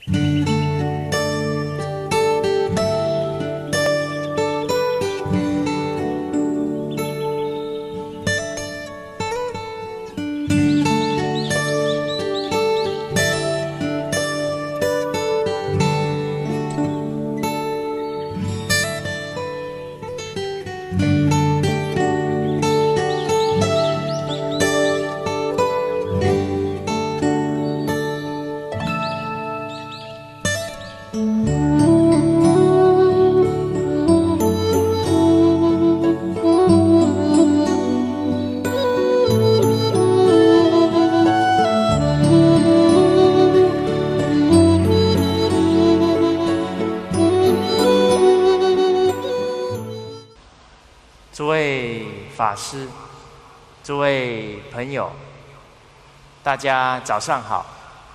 诸位法师，诸位朋友，大家早上好。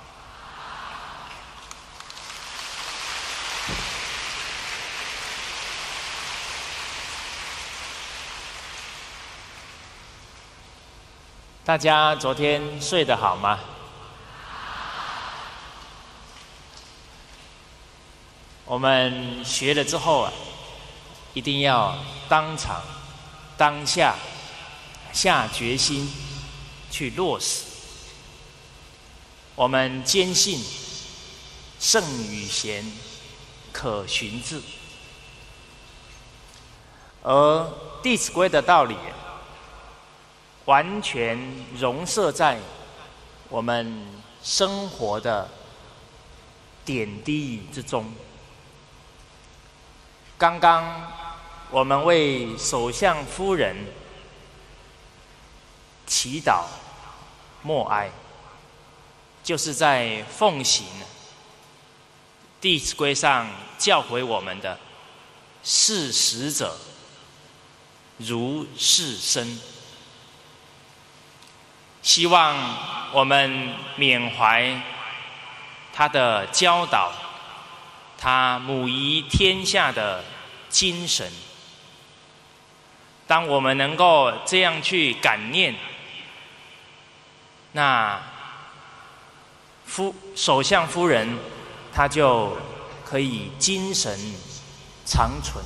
大家昨天睡得好吗？我们学了之后啊，一定要当场、当下下决心去落实。我们坚信圣与贤，可循治。而《弟子规》的道理，完全融摄在我们生活的点滴之中。刚刚我们为首相夫人祈祷默哀，就是在奉行《弟子规》上教诲我们的“事实者，如是生”。希望我们缅怀他的教导，他母仪天下的精神。当我们能够这样去感念，那首相夫人她就可以精神长存。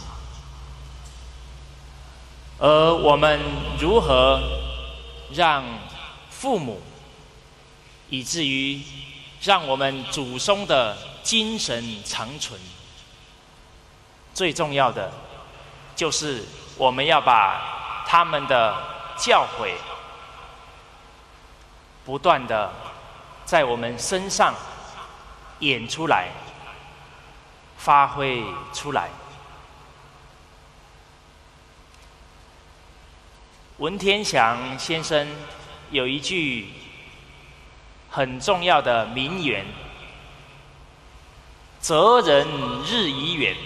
而我们如何让父母，以至于让我们祖宗的精神长存，最重要的就是我们要把他们的教诲不断的在我们身上演出来，发挥出来。文天祥先生有一句很重要的名言：“哲人日已远，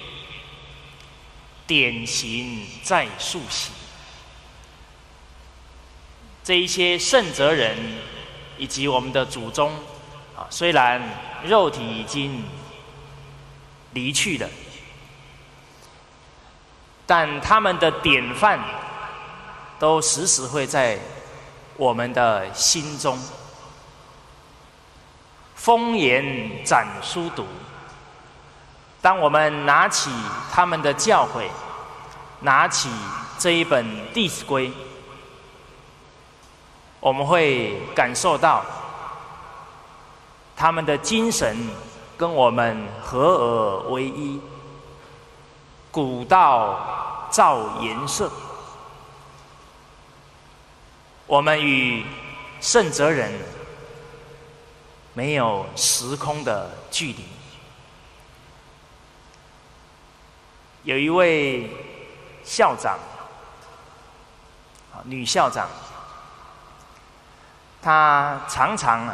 典型在溯溪。”这一些圣哲人以及我们的祖宗虽然肉体已经离去了，但他们的典范都时时会在我们的心中。风言展书读，当我们拿起他们的教诲，拿起这一本《弟子规》，我们会感受到他们的精神跟我们合而为一，古道照颜色。我们与圣哲人没有时空的距离。有一位校长，女校长，她常常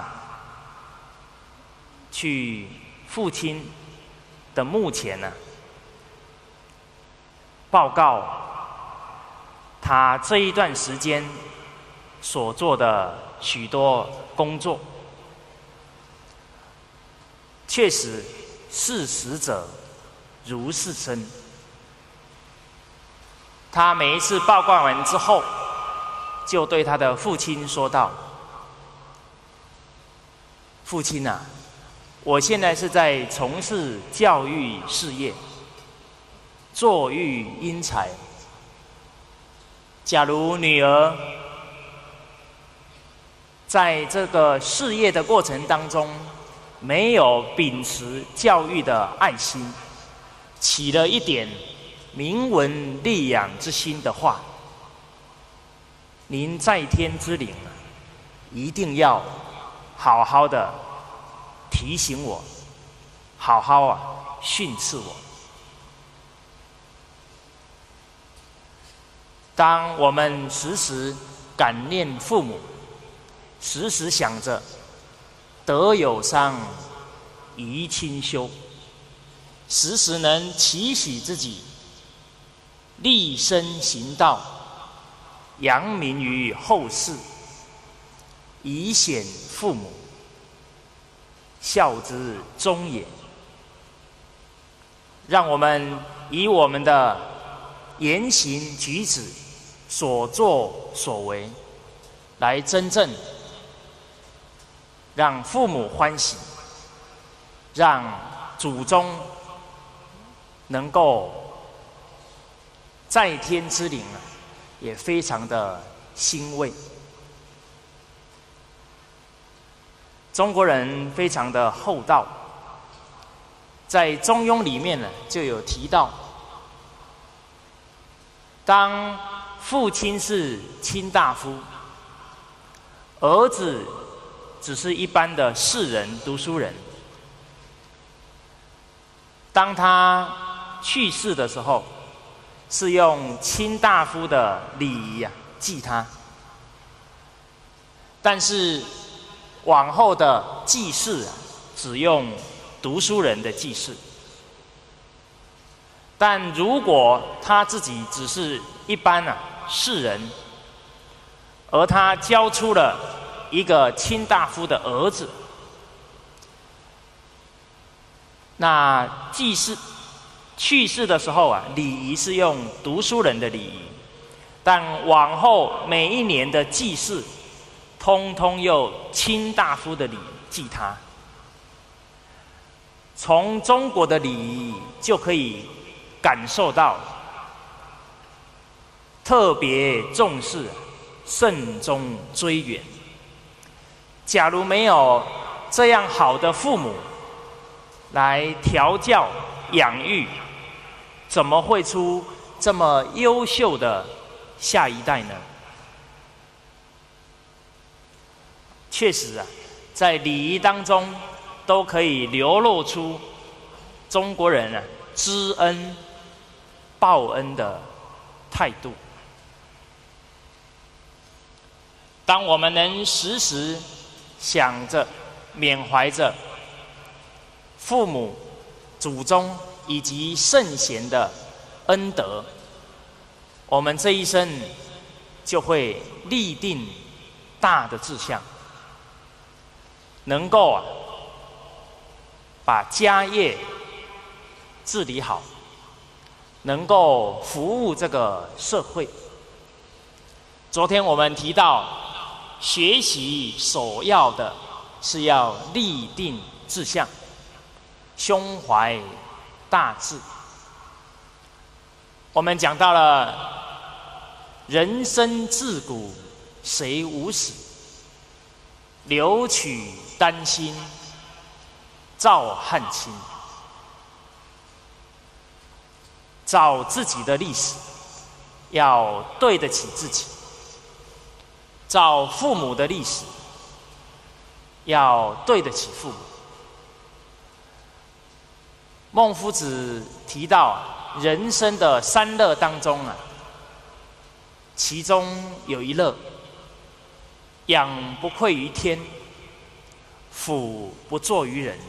去父亲的墓前报告她这一段时间所做的许多工作。确实，事实者如是生。他每一次报告完之后，就对他的父亲说道：“父亲啊， 我现在是在从事教育事业，作育英才。假如女儿在这个事业的过程当中，没有秉持教育的爱心，起了一点明文立养之心的话，您在天之灵啊，一定要好好的提醒我，好好训斥我。当我们时时感念父母，时时想着德有伤，贻亲羞，时时能期许自己立身行道，扬名于后世，以显父母，孝之终也。让我们以我们的言行举止、所作所为，来真正让父母欢喜，让祖宗能够在天之灵啊，也非常的欣慰。中国人非常的厚道，在《中庸》里面呢就有提到，当父亲是卿大夫，儿子只是一般的士人、读书人。当他去世的时候，是用卿大夫的礼仪啊祭他，但是往后的祭祀啊，只用读书人的祭祀。但如果他自己只是一般士人，而他教出了一个卿大夫的儿子，那祭祀去世的时候啊，礼仪是用读书人的礼仪，但往后每一年的祭祀，通通用卿大夫的礼祭他。从中国的礼仪就可以感受到，特别重视慎终追远。假如没有这样好的父母来调教养育，怎么会出这么优秀的下一代呢？确实啊，在礼仪当中都可以流露出中国人知恩报恩的态度。当我们能时时想着、缅怀着父母、祖宗以及圣贤的恩德，我们这一生就会立定大的志向，能够把家业治理好，能够服务这个社会。昨天我们提到，学习首要的是要立定志向，胸怀大志。我们讲到了人生自古谁无死，留取丹心照汗青。找自己的历史，要对得起自己；找父母的历史，要对得起父母。孟夫子提到，人生的三乐当中其中有一乐，仰不愧于天，俯不怍于人。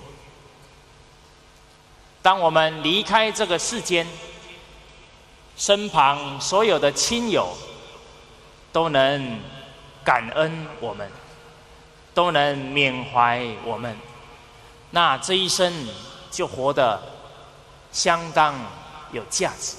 当我们离开这个世间，身旁所有的亲友都能感恩我们，都能缅怀我们，那这一生就活得相当有价值。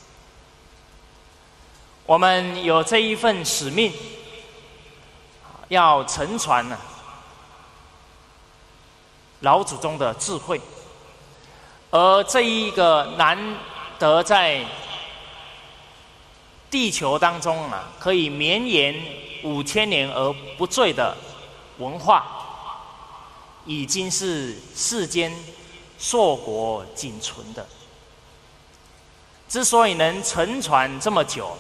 我们有这一份使命，要承传老祖宗的智慧。而这一个难得在地球当中可以绵延5000年而不坠的文化，已经是世间硕果仅存的。之所以能承传这么久，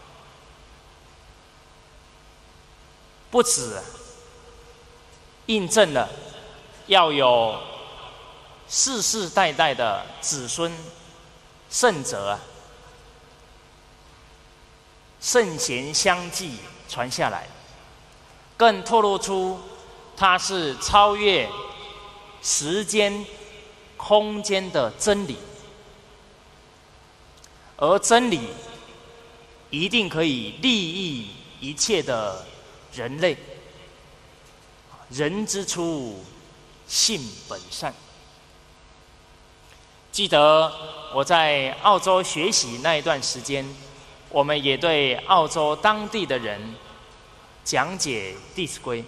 不止印证了要有世世代代的子孙圣哲圣贤相继传下来，更透露出它是超越时间空间的真理，而真理一定可以利益一切的人类。人之初，性本善。记得我在澳洲学习那一段时间，我们也对澳洲当地的人讲解《弟子规》。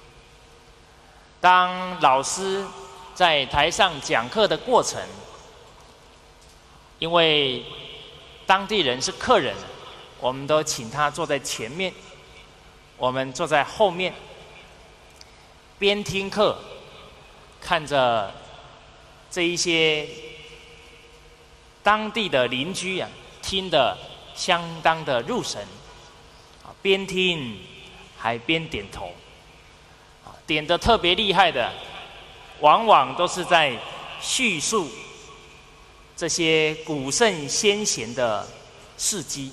当老师在台上讲课的过程，因为当地人是客人，我们都请他坐在前面，我们坐在后面，边听课，看着这一些当地的邻居听得相当的入神，边听还边点头，点得特别厉害的，往往都是在叙述这些古圣先贤的事迹。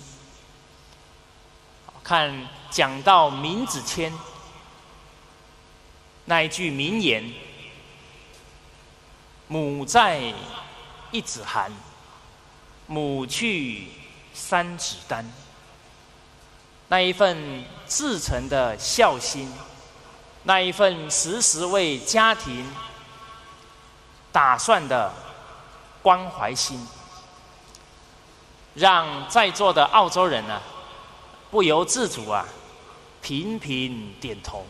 看讲到闵子骞那一句名言：“母在一子寒，母去3子丹。”那一份至诚的孝心，那一份时时为家庭打算的关怀心，让在座的澳洲人不由自主频频点头。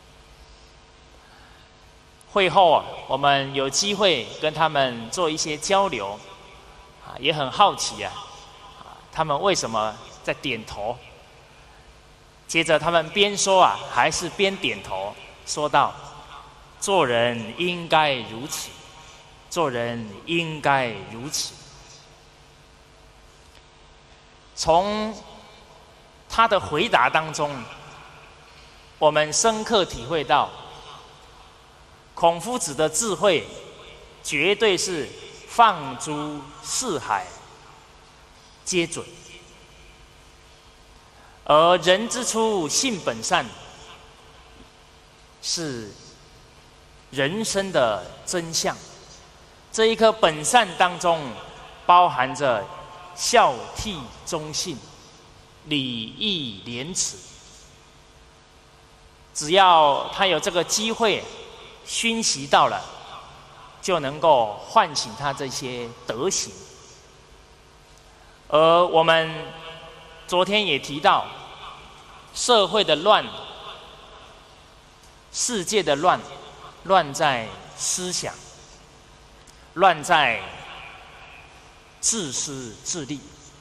会后我们有机会跟他们做一些交流，也很好奇他们为什么在点头。接着他们边说还是边点头，说道：“做人应该如此，做人应该如此。”从他的回答当中，我们深刻体会到，孔夫子的智慧绝对是放诸四海皆准。而人之初，性本善，是人生的真相。这一颗本善当中，包含着孝悌忠信、礼义廉耻。只要他有这个机会熏习到了，就能够唤醒他这些德行。而我们昨天也提到，社会的乱，世界的乱，乱在思想，乱在自私自利。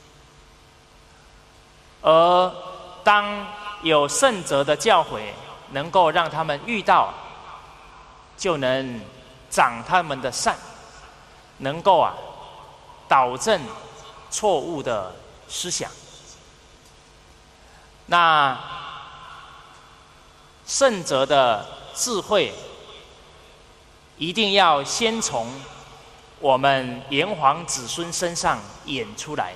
而当有圣哲的教诲能够让他们遇到，就能长他们的善，能够导正错误的思想。那圣哲的智慧一定要先从我们炎黄子孙身上演出来，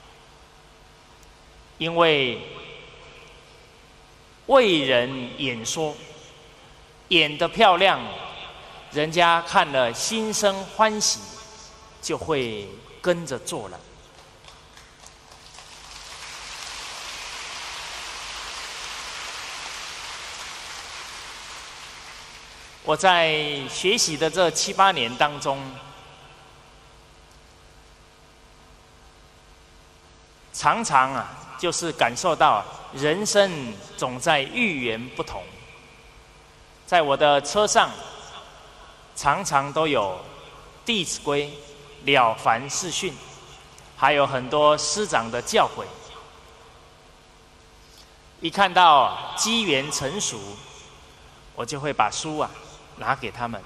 因为为人演说，演得漂亮，人家看了心生欢喜，就会跟着做了。我在学习的这7、8年当中，常常就是感受到人生总在遇缘不同。在我的车上， 常常都有《弟子规》《了凡四训》，还有很多师长的教诲。一看到机缘成熟，我就会把书拿给他们，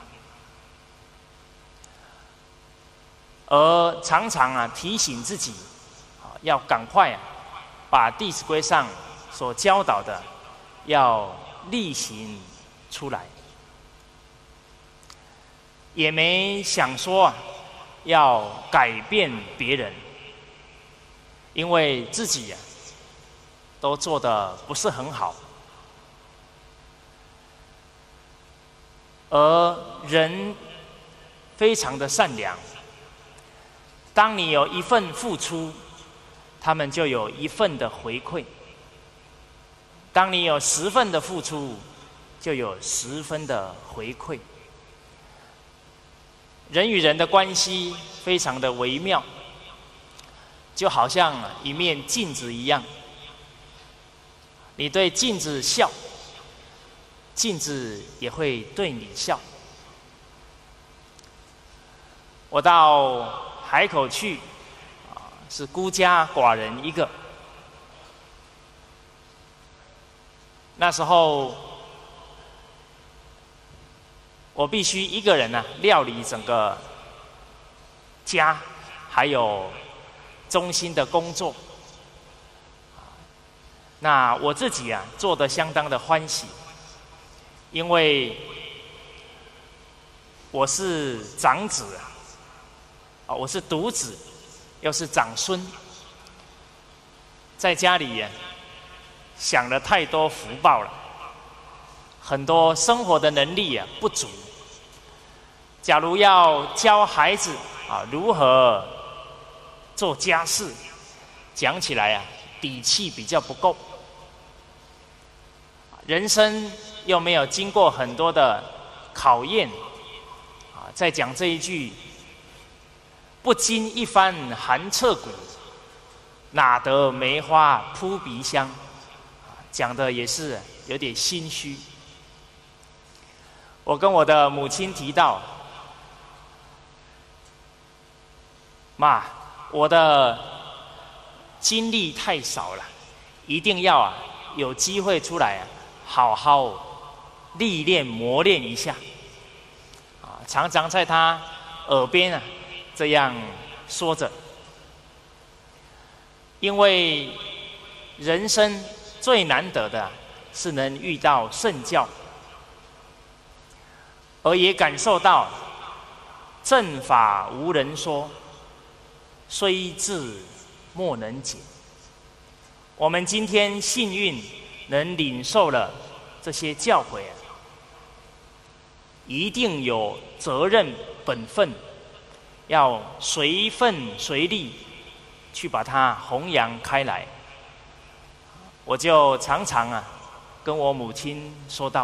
而常常提醒自己要赶快把《弟子规》上所教导的要力行出来，也没想说要改变别人，因为自己都做得不是很好。而人非常的善良，当你有一份付出，他们就有一份的回馈；当你有10份的付出，就有10分的回馈。人与人的关系非常的微妙，就好像一面镜子一样。你对镜子笑，镜子也会对你笑。我到海口去，是孤家寡人一个。那时候，我必须一个人料理整个家，还有中心的工作。那我自己做得相当的欢喜，因为我是长子我是独子，又是长孙，在家里享了太多福报了，很多生活的能力不足。假如要教孩子如何做家事，讲起来底气比较不够。人生又没有经过很多的考验再讲这一句不经一番寒彻骨，哪得梅花扑鼻香，讲的也是有点心虚。我跟我的母亲提到，妈，我的精力太少了，一定要有机会出来好好历练磨练一下。常常在他耳边这样说着。因为人生最难得的是能遇到圣教，而也感受到正法无人说，虽智莫能解。我们今天幸运能领受了这些教诲一定有责任本分，要随分随力去把它弘扬开来。我就常常跟我母亲说道，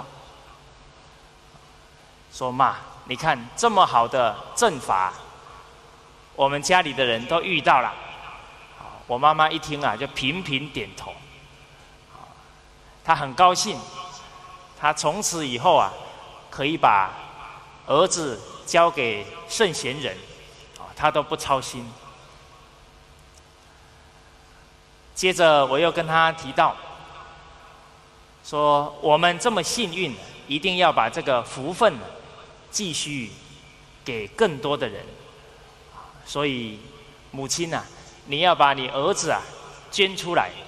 说妈，你看这么好的正法，我们家里的人都遇到了。我妈妈一听就频频点头，她很高兴，她从此以后可以把儿子交给圣贤人，她都不操心。接着我又跟她提到，说我们这么幸运，一定要把这个福分继续给更多的人。所以母亲你要把你儿子捐出来。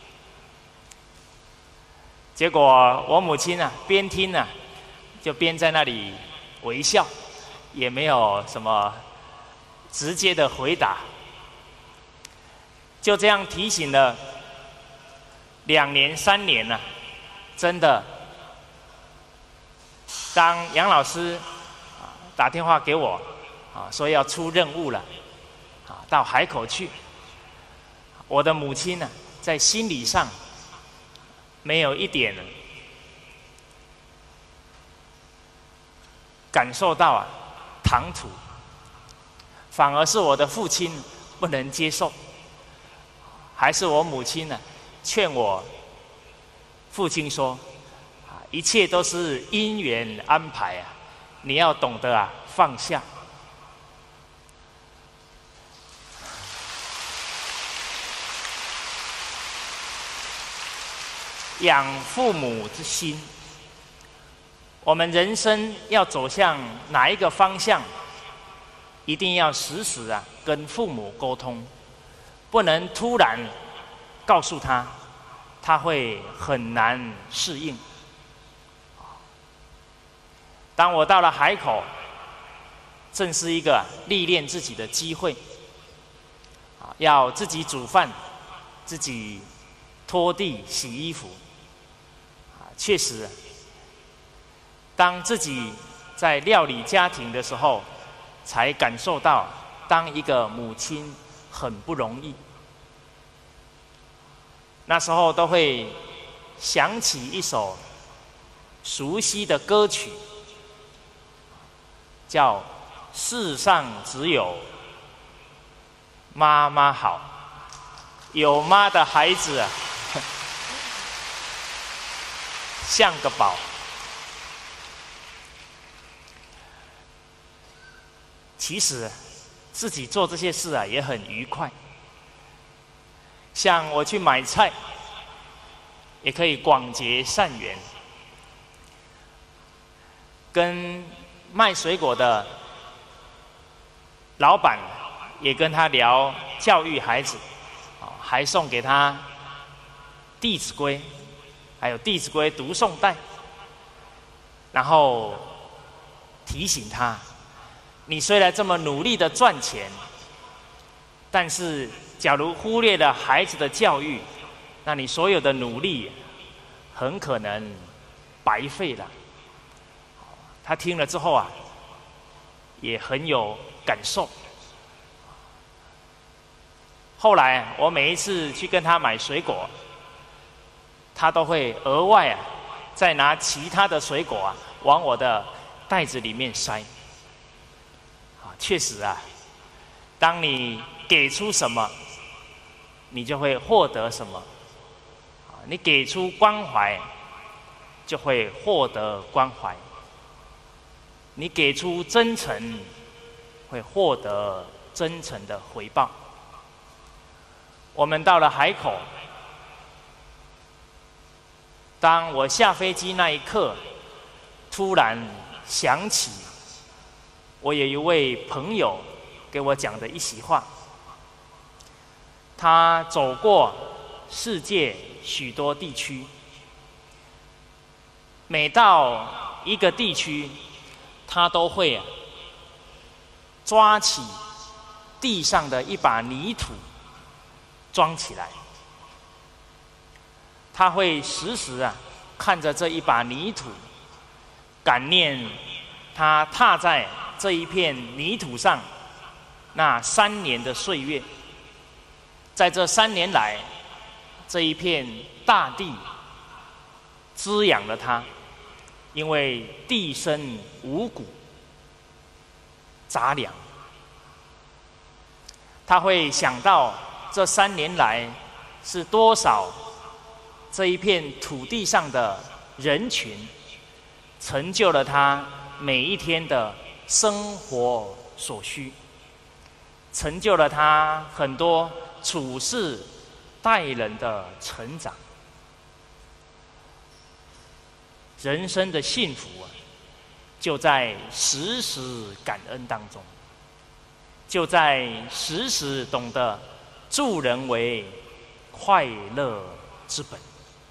结果我母亲边听就边在那里微笑，也没有什么直接的回答。就这样提醒了2年3年真的，当杨老师打电话给我说要出任务了到海口去，我的母亲在心理上没有一点感受到唐突，反而是我的父亲不能接受，还是我母亲劝我父亲说，一切都是因缘安排你要懂得放下。养父母之心，我们人生要走向哪一个方向，一定要时时跟父母沟通，不能突然告诉他，他会很难适应。当我到了海口，正是一个历练自己的机会，要自己煮饭，自己拖地洗衣服。确实，当自己在料理家庭的时候，才感受到当一个母亲很不容易。那时候都会想起一首熟悉的歌曲，叫《世上只有妈妈好》，有妈的孩子像个宝。其实自己做这些事也很愉快。像我去买菜，也可以广结善缘，跟卖水果的老板也跟他聊教育孩子，还送给他《弟子规》，还有《弟子规》读诵带，然后提醒他，你虽然这么努力的赚钱，但是假如忽略了孩子的教育，那你所有的努力很可能白费了。他听了之后也很有感受。后来我每一次去跟他买水果，他都会额外再拿其他的水果往我的袋子里面塞。确实当你给出什么，你就会获得什么。你给出关怀，就会获得关怀；你给出真诚，会获得真诚的回报。我们到了海口，当我下飞机那一刻，突然想起我有一位朋友给我讲的一席话。他走过世界许多地区，每到一个地区，他都会抓起地上的一把泥土装起来。他会时时看着这一把泥土，感念他踏在这一片泥土上那3年的岁月。在这3年来，这一片大地滋养了他，因为地生五谷杂粮。他会想到这3年来是多少这一片土地上的人群，成就了他每一天的生活所需，成就了他很多处事待人的成长。人生的幸福就在时时感恩当中，就在时时懂得助人为快乐之本。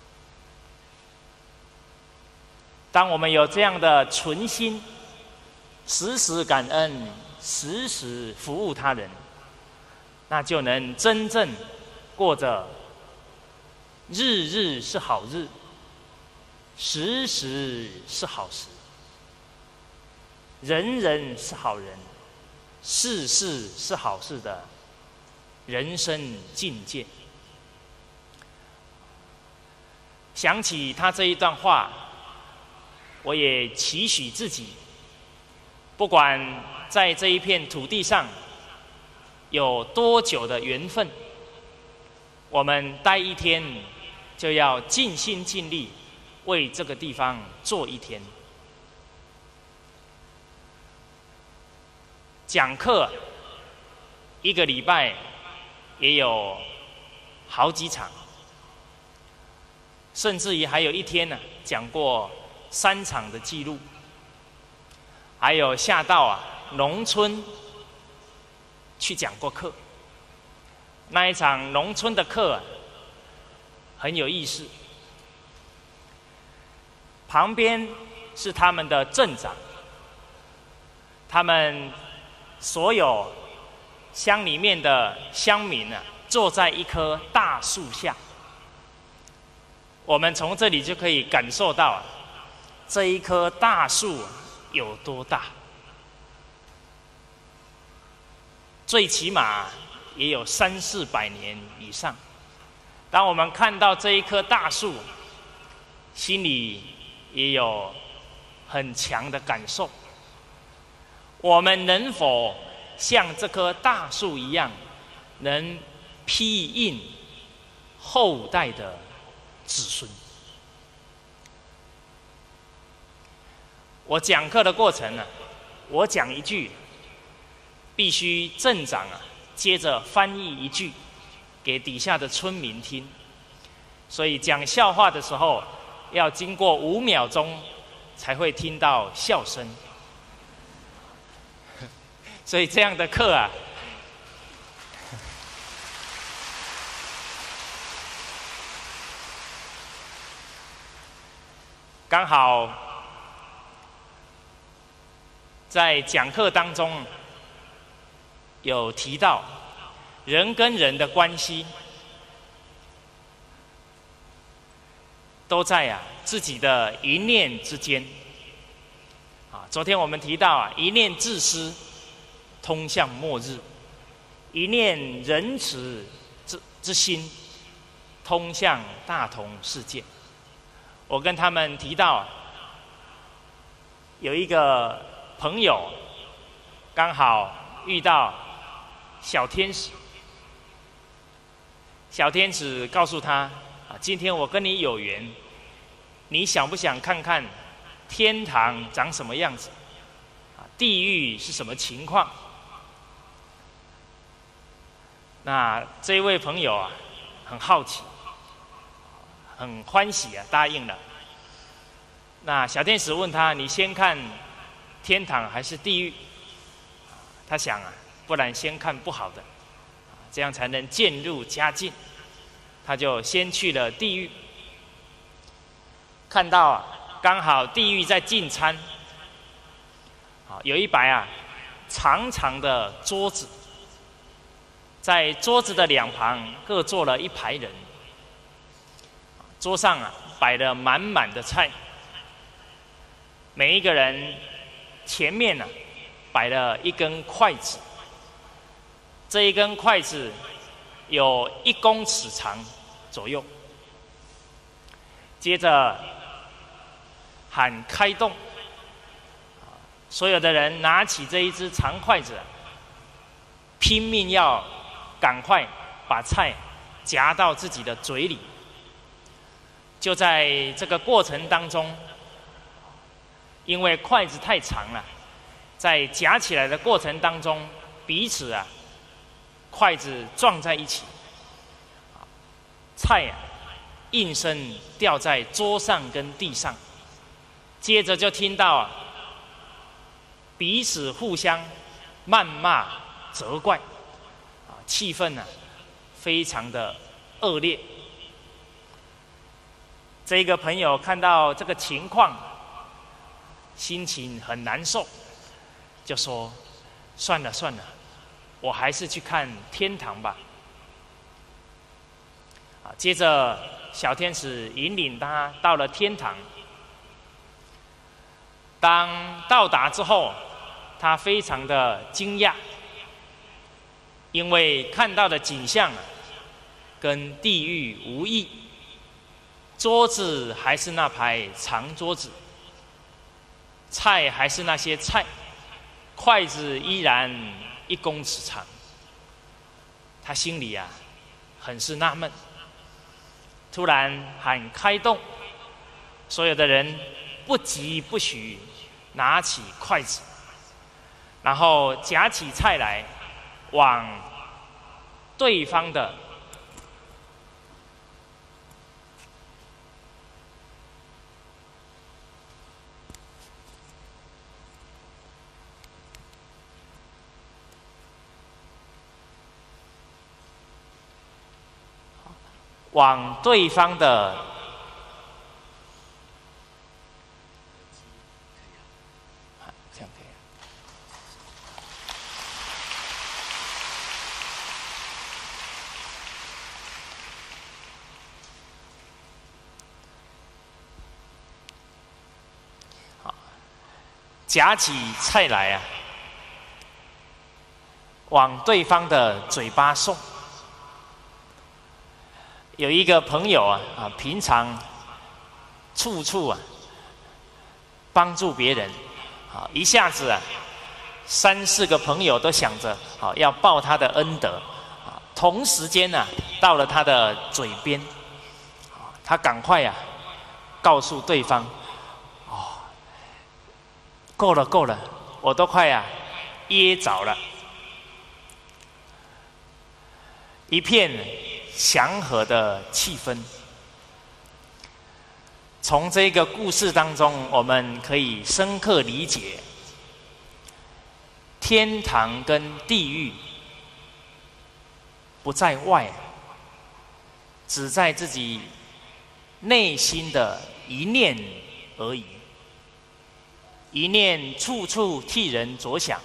当我们有这样的存心，时时感恩，时时服务他人，那就能真正过着日日是好日，时时是好时，人人是好人，事事是好事的人生境界。想起他这一段话，我也期许自己，不管在这一片土地上有多久的缘分，我们待一天就要尽心尽力为这个地方做一天。 讲课一个礼拜也有好几场，甚至于还有一天呢，讲过3场的记录。还有下到农村去讲过课，那一场农村的课很有意思。旁边是他们的镇长，他们所有乡里面的乡民坐在一棵大树下。我们从这里就可以感受到这一棵大树有多大，最起码也有300-400年以上。当我们看到这一棵大树，心里也有很强的感受。我们能否像这棵大树一样，能庇荫后代的子孙？我讲课的过程我讲一句，必须镇长接着翻译一句给底下的村民听。所以讲笑话的时候，要经过5秒钟才会听到笑声。所以这样的课刚好在讲课当中有提到人跟人的关系都在自己的一念之间。昨天我们提到一念自私通向末日，一念仁慈之心通向大同世界。我跟他们提到有一个朋友刚好遇到小天使，小天使告诉他今天我跟你有缘，你想不想看看天堂长什么样子，地狱是什么情况？那这一位朋友很好奇，很欢喜答应了。那小天使问他，你先看天堂还是地狱？他想不然先看不好的，这样才能渐入佳境。他就先去了地狱，看到刚好地狱在进餐，有一排长长的桌子，在桌子的两旁各坐了一排人，桌上摆了满满的菜，每一个人前面摆了一根筷子，这一根筷子有1公尺长左右。接着喊开动，所有的人拿起这一只长筷子，拼命要赶快把菜夹到自己的嘴里。就在这个过程当中，因为筷子太长了，在夹起来的过程当中，彼此筷子撞在一起，菜应声掉在桌上跟地上。接着就听到彼此互相谩骂责怪，气氛非常的恶劣。这个朋友看到这个情况，心情很难受，就说算了算了，我还是去看天堂吧。接着小天使引领他到了天堂。当到达之后，他非常的惊讶，因为看到的景象跟地狱无异，桌子还是那排长桌子，菜还是那些菜，筷子依然1公尺长。他心里很是纳闷，突然喊开动，所有的人不疾不徐拿起筷子， 然后夹起菜来，往对方的这样可以。好，夹起菜来啊，往对方的嘴巴送。有一个朋友啊，平常处处帮助别人，啊，一下子3、4个朋友都想着要报他的恩德，啊，同时间到了他的嘴边，他赶快告诉对方，够了，我都快噎着了，一片祥和的气氛。从这个故事当中，我们可以深刻理解，天堂跟地狱不在外，只在自己内心的一念而已。一念处处替人着想，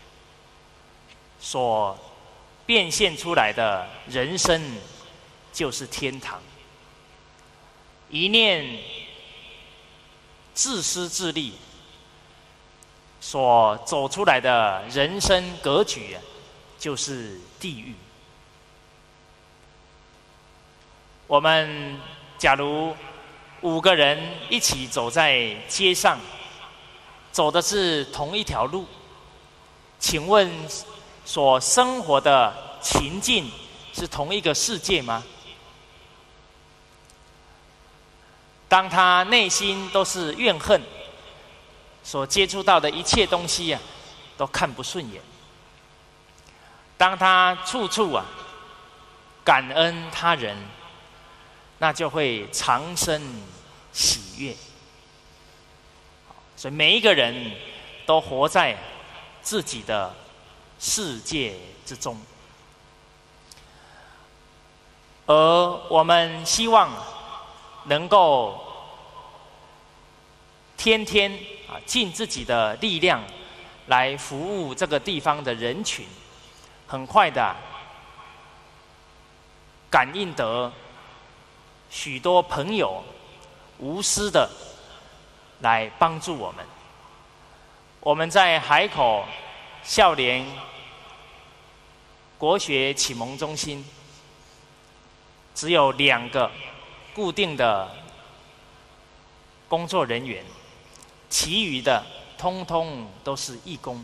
所变现出来的人生就是天堂。一念自私自利所走出来的人生格局就是地狱。我们假如5个人一起走在街上，走的是同一条路，请问所生活的情境是同一个世界吗？当他内心都是怨恨，所接触到的一切东西都看不顺眼。当他处处感恩他人，那就会长生喜悦。所以每一个人都活在自己的世界之中，而我们希望能够天天尽自己的力量来服务这个地方的人群，很快的感应得许多朋友无私的来帮助我们。我们在海口孝联国学启蒙中心只有2个固定的工作人员，其余的通通都是义工。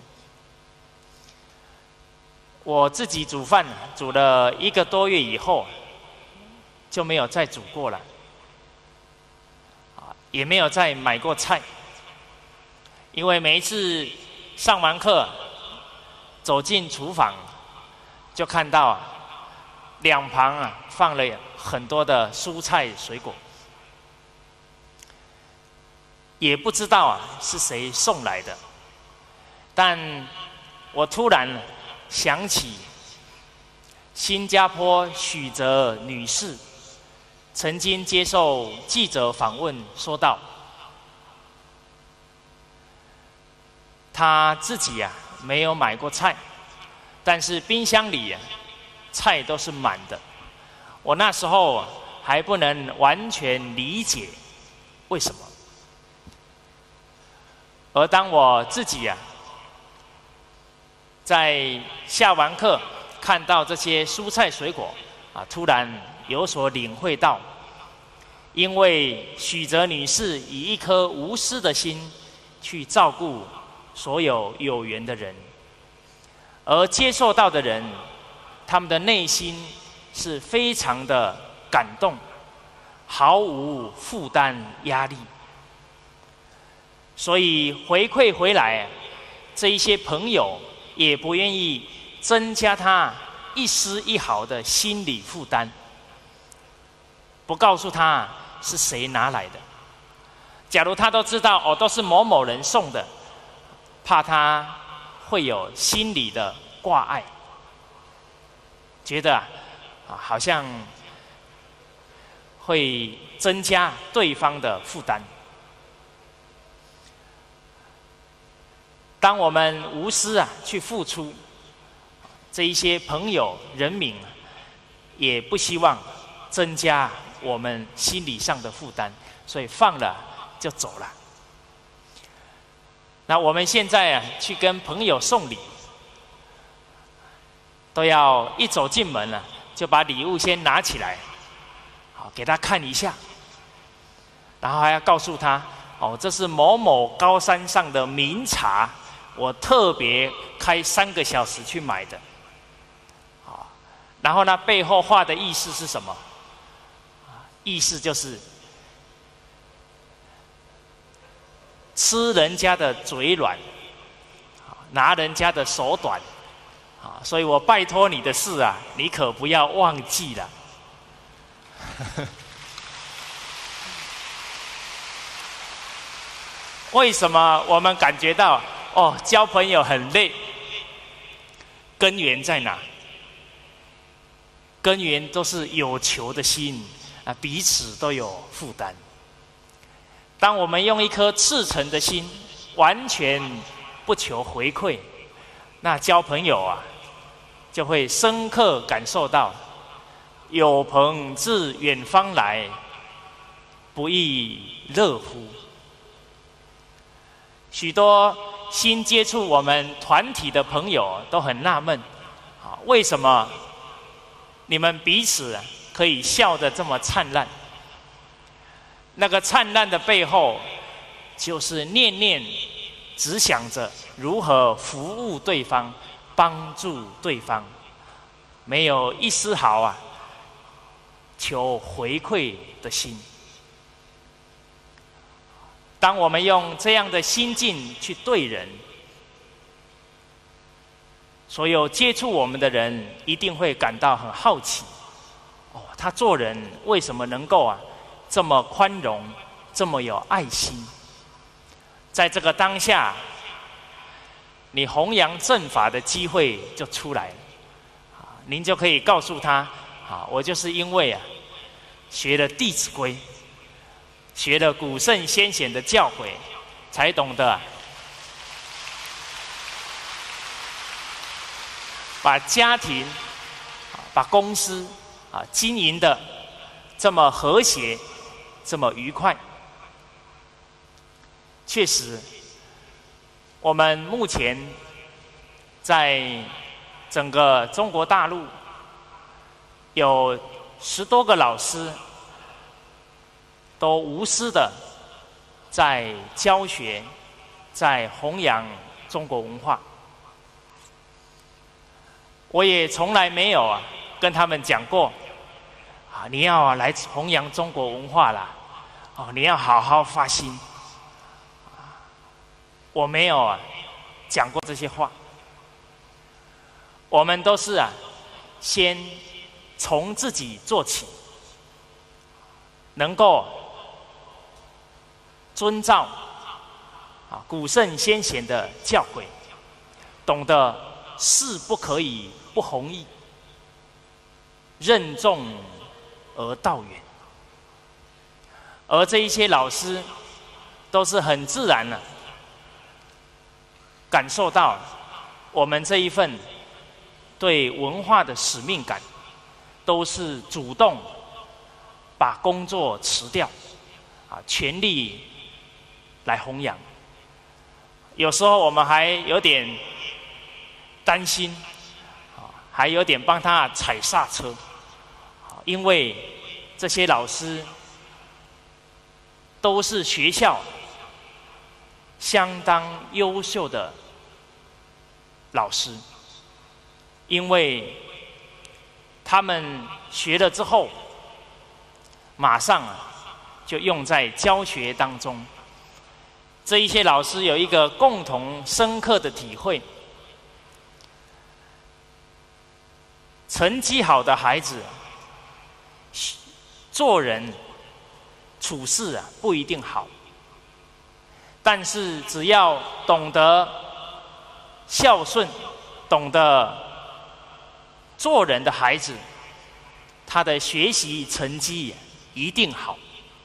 我自己煮饭煮了1个多月以后，就没有再煮过了，也没有再买过菜，因为每一次上完课走进厨房，就看到2旁放了很多的蔬菜水果，也不知道是谁送来的，但我突然想起新加坡许哲女士曾经接受记者访问说道，她自己没有买过菜，但是冰箱里菜都是满的。我那时候还不能完全理解为什么，而当我自己在下完课看到这些蔬菜水果突然有所领会到，因为许哲女士以一颗无私的心去照顾所有有缘的人，而接受到的人，他们的内心是非常的感动，毫无负担压力，所以回馈回来这一些朋友也不愿意增加他一丝一毫的心理负担，不告诉他是谁拿来的。假如他都知道哦，都是某某人送的，怕他会有心理的挂碍，觉得好像会增加对方的负担。当我们无私去付出，这一些朋友人民也不希望增加我们心理上的负担，所以放了就走了。那我们现在去跟朋友送礼，都要一走进门就把礼物先拿起来，好给他看一下，然后还要告诉他哦，这是某某高山上的名茶，我特别开3个小时去买的。好，然后呢，背后话的意思是什么？意思就是吃人家的嘴软，拿人家的手短，所以我拜托你的事你可不要忘记了。为什么我们感觉到交朋友很累？根源在哪？根源都是有求的心彼此都有负担。当我们用一颗赤诚的心，完全不求回馈，那交朋友就会深刻感受到有朋自远方来，不亦乐乎。许多新接触我们团体的朋友都很纳闷，为什么你们彼此可以笑得这么灿烂？那个灿烂的背后，就是念念只想着如何服务对方，帮助对方，没有一丝毫求回馈的心。当我们用这样的心境去对人，所有接触我们的人一定会感到很好奇，他做人为什么能够这么宽容，这么有爱心？在这个当下，你弘扬正法的机会就出来了。您就可以告诉他，我就是因为学了《弟子规》，学了古圣先贤的教诲，才懂得把家庭、把公司经营的这么和谐，这么愉快。确实，我们目前在整个中国大陆有10多个老师都无私的在教学，在弘扬中国文化。我也从来没有跟他们讲过你要来弘扬中国文化啦，你要好好发心。我没有讲过这些话。我们都是先从自己做起，能够遵照古圣先贤的教诲，懂得事不可以不弘毅，任重而道远。而这一些老师都是很自然的感受到我们这一份对文化的使命感，都是主动把工作辞掉全力来弘扬。有时候我们还有点担心，还有点帮他踩刹车，因为这些老师都是学校相当优秀的老师，因为他们学了之后，马上就用在教学当中， 这一些老师有一个共同深刻的体会：成绩好的孩子，做人处事不一定好，但是只要懂得孝顺、懂得做人的孩子，他的学习成绩一定好。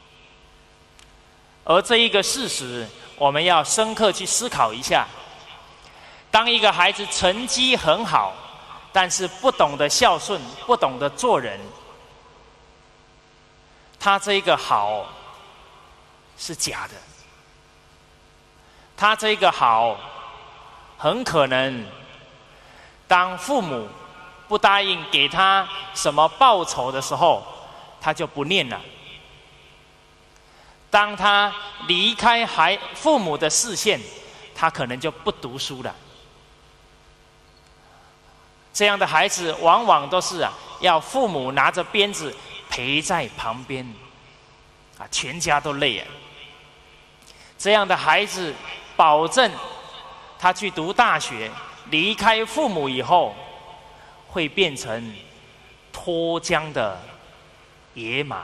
而这一个事实，我们要深刻去思考一下：当一个孩子成绩很好，但是不懂得孝顺，不懂得做人，他这个好是假的。他这个好，很可能当父母不答应给他什么报酬的时候，他就不念了。当他离开父母的视线，他可能就不读书了。这样的孩子往往都是要父母拿着鞭子陪在旁边，全家都累。这样的孩子，保证他去读大学，离开父母以后，会变成脱缰的野马。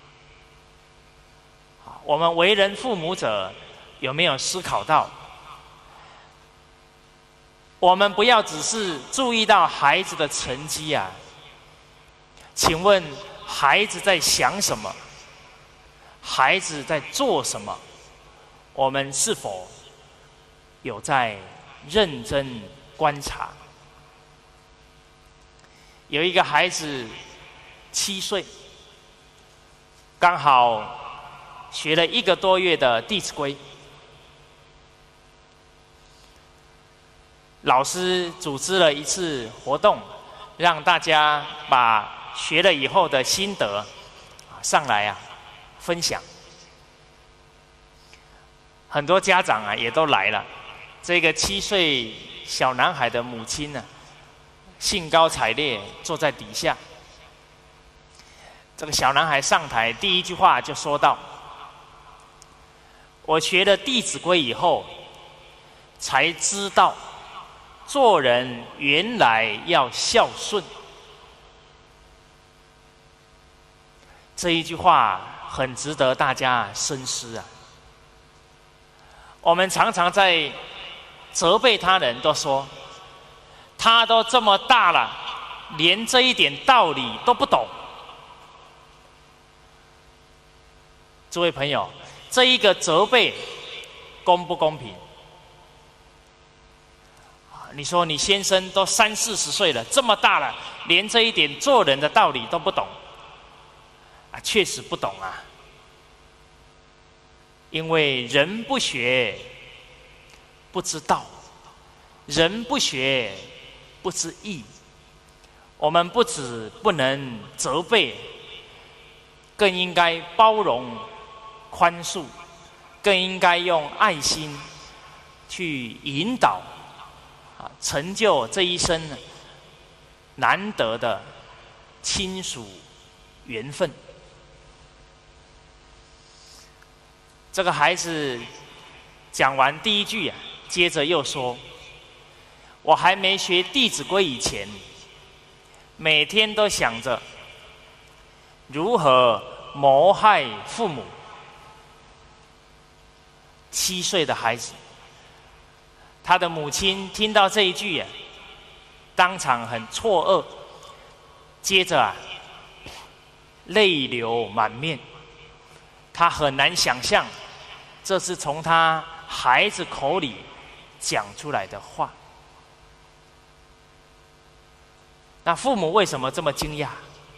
我们为人父母者，有没有思考到？我们不要只是注意到孩子的成绩请问孩子在想什么？孩子在做什么？我们是否有在认真观察？有一个孩子7岁，刚好学了1个多月的《弟子规》，老师组织了一次活动，让大家把学了以后的心得上来分享。很多家长也都来了。这个7岁小男孩的母亲兴高采烈坐在底下。这个小男孩上台第一句话就说道：我学了《弟子规》以后，才知道做人原来要孝顺。这一句话很值得大家深思我们常常在责备他人，都说他都这么大了，连这一点道理都不懂。诸位朋友，这一个责备公不公平？你说你先生都30、40岁了，这么大了，连这一点做人的道理都不懂确实不懂因为人不学不知道，人不学不知义。我们不只不能责备，更应该包容宽恕，更应该用爱心去引导成就这一生难得的亲属缘分。这个孩子讲完第一句接着又说：我还没学《弟子规》以前，每天都想着如何谋害父母。7岁的孩子，他的母亲听到这一句当场很错愕，接着泪流满面。他很难想象，这是从他孩子口里讲出来的话。那父母为什么这么惊讶？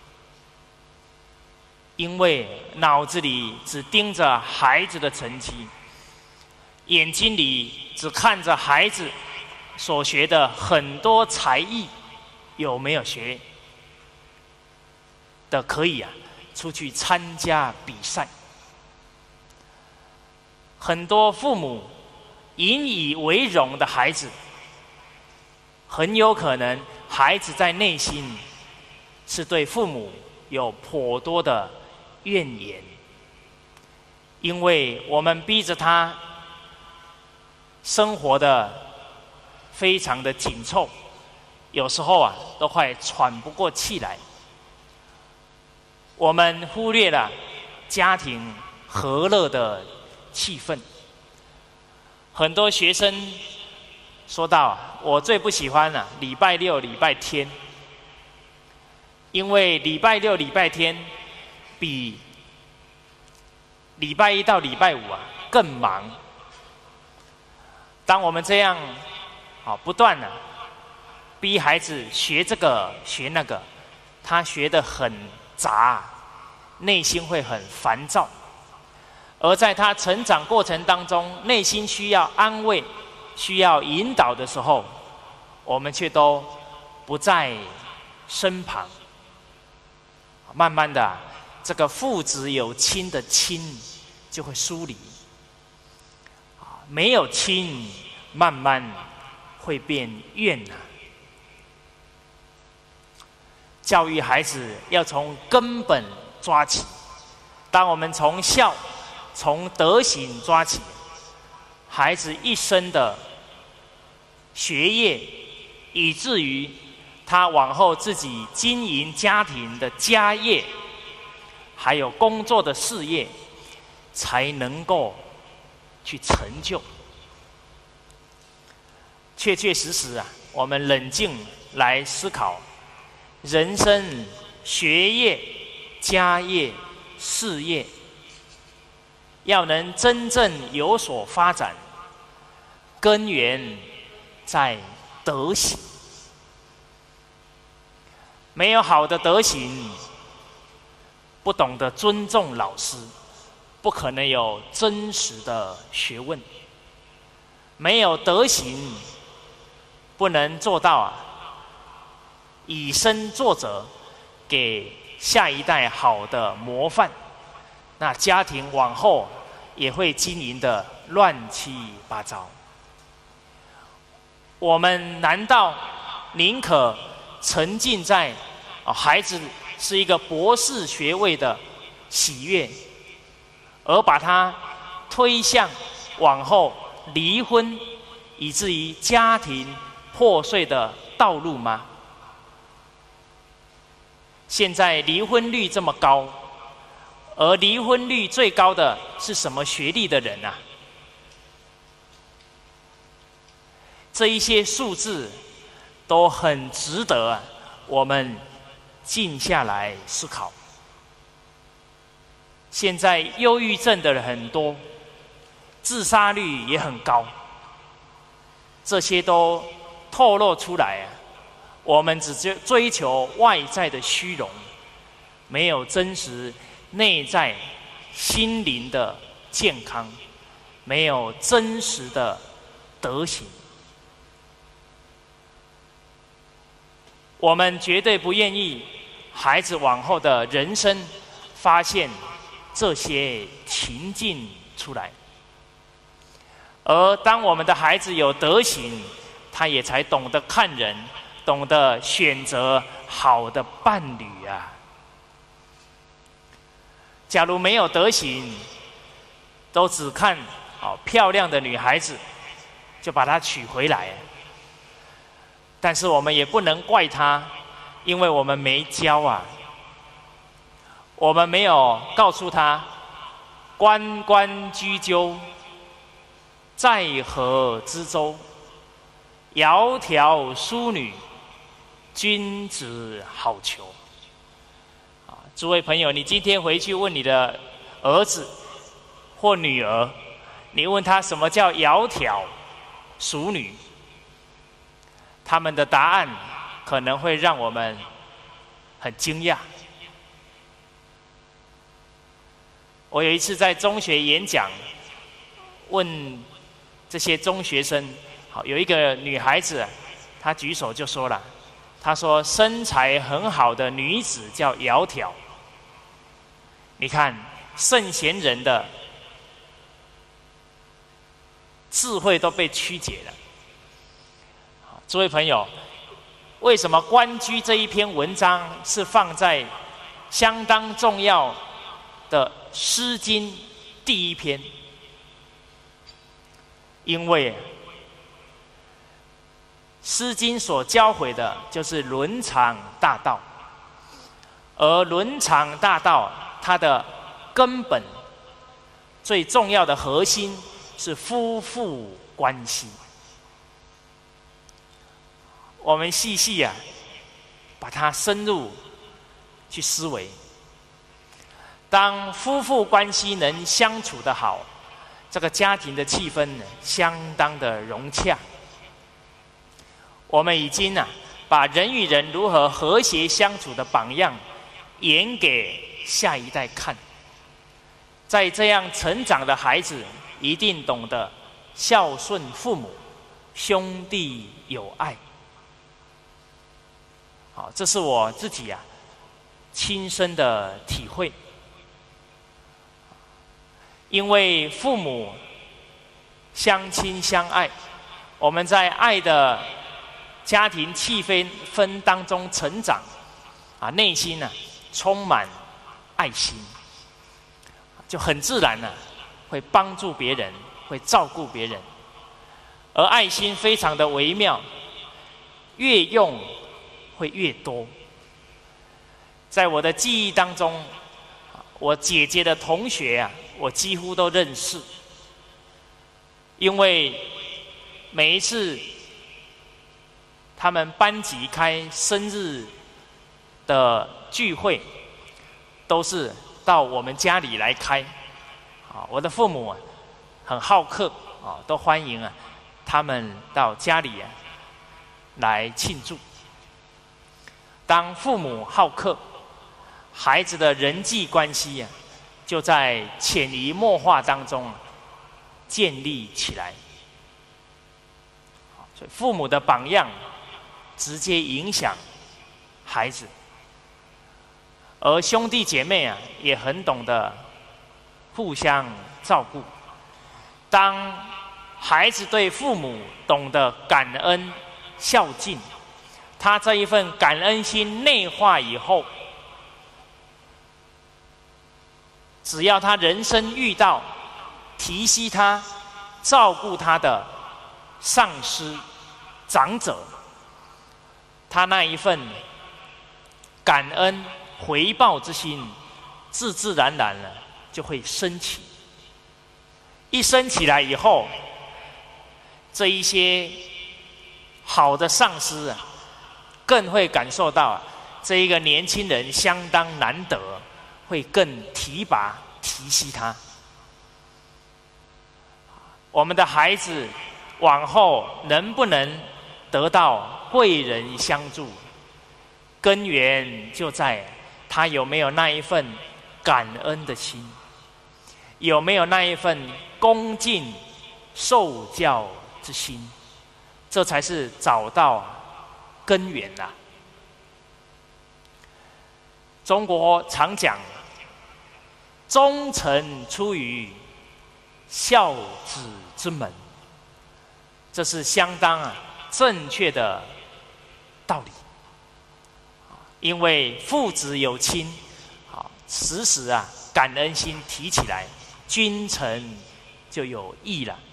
因为脑子里只盯着孩子的成绩，眼睛里只看着孩子所学的很多才艺有没有学的可以出去参加比赛。很多父母引以为荣的孩子，很有可能孩子在内心是对父母有颇多的怨言，因为我们逼着他生活的非常的紧凑，有时候啊都快喘不过气来。我们忽略了家庭和乐的气氛。很多学生说到啊，我最不喜欢啊礼拜六、礼拜天，因为礼拜六、礼拜天比礼拜一到礼拜五啊更忙。当我们这样不断的逼孩子学这个学那个，他学得很杂，内心会很烦躁。而在他成长过程当中，内心需要安慰、需要引导的时候，我们却都不在身旁。慢慢的，这个父子有亲的亲就会疏离，没有亲，慢慢会变怨啊。教育孩子要从根本抓起，当我们从孝、从德行抓起，孩子一生的学业，以至于他往后自己经营家庭的家业，还有工作的事业，才能够去成就。确确实实啊，我们冷静来思考，人生、学业、家业、事业，要能真正有所发展，根源在德行。没有好的德行，不懂得尊重老师，不可能有真实的学问。没有德行，不能做到以身作则，给下一代好的模范。那家庭往后也会经营的乱七八糟。我们难道宁可沉浸在孩子是一个博士学位的喜悦，而把他推向往后离婚，以至于家庭破碎的道路吗？现在离婚率这么高，而离婚率最高的是什么学历的人啊？这一些数字都很值得我们静下来思考。现在忧郁症的人很多，自杀率也很高，这些都透露出来我们只追求外在的虚荣，没有真实内在心灵的健康，没有真实的德行。我们绝对不愿意孩子往后的人生发现这些情境出来。而当我们的孩子有德行，他也才懂得看人，懂得选择好的伴侣啊。假如没有德行，都只看漂亮的女孩子，就把她娶回来。但是我们也不能怪他，因为我们没教我们没有告诉他关关雎鸠，在河之洲，窈窕淑女，君子好逑。诸位朋友，你今天回去问你的儿子或女儿，你问他什么叫窈窕淑女，他们的答案可能会让我们很惊讶。我有一次在中学演讲，问这些中学生，有一个女孩子，她举手就说了，她说身材很好的女子叫窈窕。你看圣贤人的智慧都被曲解了。诸位朋友，为什么《关雎》这一篇文章是放在相当重要的《诗经》第一篇？因为诗经》所教诲的就是伦常大道，而伦常大道它的根本最重要的核心是夫妇关系。我们细细把它深入去思维。当夫妇关系能相处得好，这个家庭的气氛呢，相当的融洽。我们已经把人与人如何和谐相处的榜样演给下一代看。在这样成长的孩子，一定懂得孝顺父母，兄弟友爱。好，这是我自己亲身的体会。因为父母相亲相爱，我们在爱的家庭气氛当中成长，内心充满爱心，就很自然会帮助别人，会照顾别人，而爱心非常的微妙，越用会越多。在我的记忆当中，我姐姐的同学我几乎都认识，因为每一次他们班级开生日的聚会，都是到我们家里来开。我的父母很好客，都欢迎他们到家里来庆祝。当父母好客，孩子的人际关系就在潜移默化当中建立起来。所以父母的榜样直接影响孩子，而兄弟姐妹也很懂得互相照顾。当孩子对父母懂得感恩孝敬，他这一份感恩心内化以后，只要他人生遇到提携他、照顾他的上司、长者，他那一份感恩回报之心，自自然然就会升起。一升起来以后，这一些好的上司更会感受到这一个年轻人相当难得，会更提拔提携他。我们的孩子往后能不能得到贵人相助，根源就在他有没有那一份感恩的心，有没有那一份恭敬受教之心，这才是找到根源中国常讲忠臣出于孝子之门，这是相当正确的道理。因为父子有亲，时时感恩心提起来，君臣就有义了。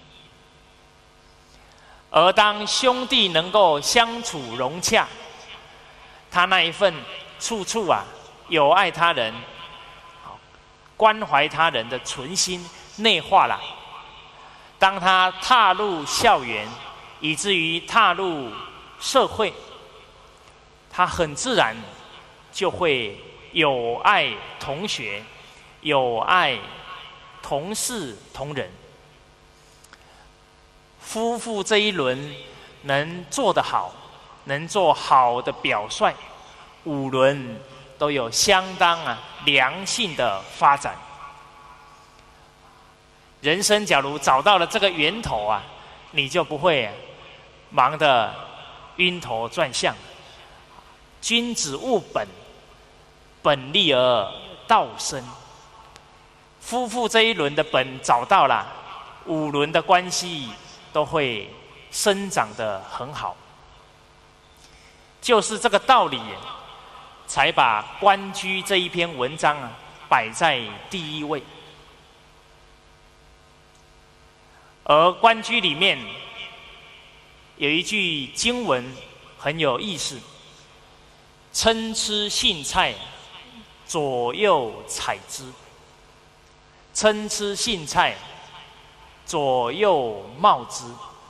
而当兄弟能够相处融洽，他那一份处处友爱他人、关怀他人的存心内化了。当他踏入校园，以至于踏入社会，他很自然就会友爱同学，友爱同事同仁。夫妇这一轮能做得好，能做好的表率，五轮都有相当良性的发展。人生假如找到了这个源头你就不会忙得晕头转向。君子务本，本立而道生。夫妇这一轮的本找到了，五轮的关系都会生长得很好。就是这个道理，才把《关雎》这一篇文章摆在第一位。而《关雎》里面有一句经文很有意思：参差荇菜，左右采之。参差荇菜，左右芼之。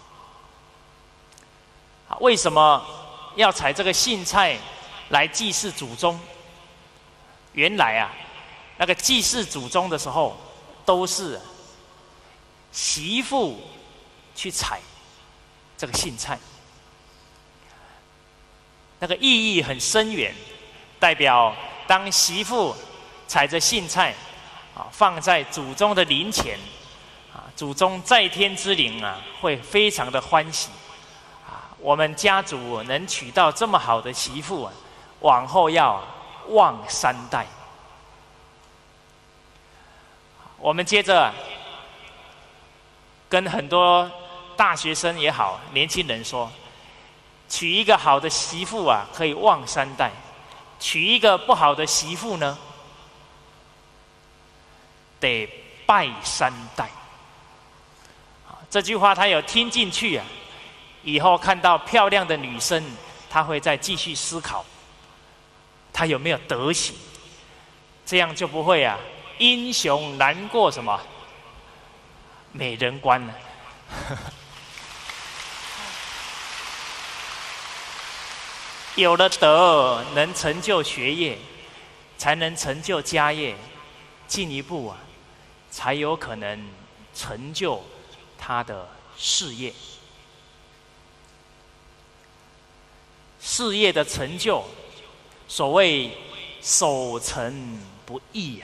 为什么要采这个荇菜来祭祀祖宗？原来啊，那个祭祀祖宗的时候，都是媳妇去采这个荇菜，那个意义很深远，代表当媳妇采着荇菜放在祖宗的灵前祖宗在天之灵会非常的欢喜我们家族能娶到这么好的媳妇往后要旺3代。我们接着跟很多大学生也好，年轻人说，娶一个好的媳妇可以旺3代；娶一个不好的媳妇呢，得败3代。这句话他有听进去以后看到漂亮的女生，他会再继续思考，他有没有德行，这样就不会英雄难过什么美人关了。有了德，能成就学业，才能成就家业，进一步才有可能成就他的事业。事业的成就，所谓守成不易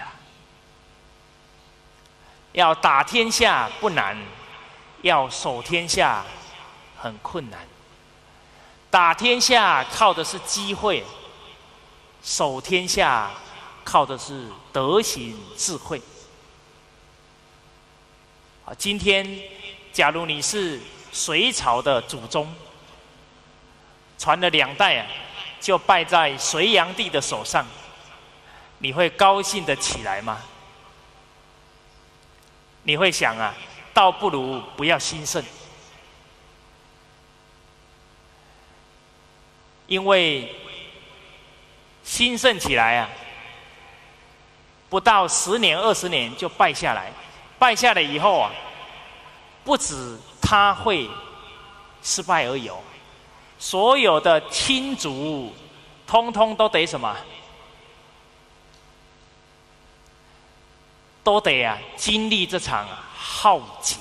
要打天下不难，要守天下很困难。打天下靠的是机会，守天下靠的是德行智慧。今天假如你是隋朝的祖宗，传了2代就拜在隋炀帝的手上，你会高兴得起来吗？你会想倒不如不要兴盛，因为兴盛起来不到10年20年就败下来，败下来以后不止他会失败而已所有的亲族通通都得什么？都得经历这场浩劫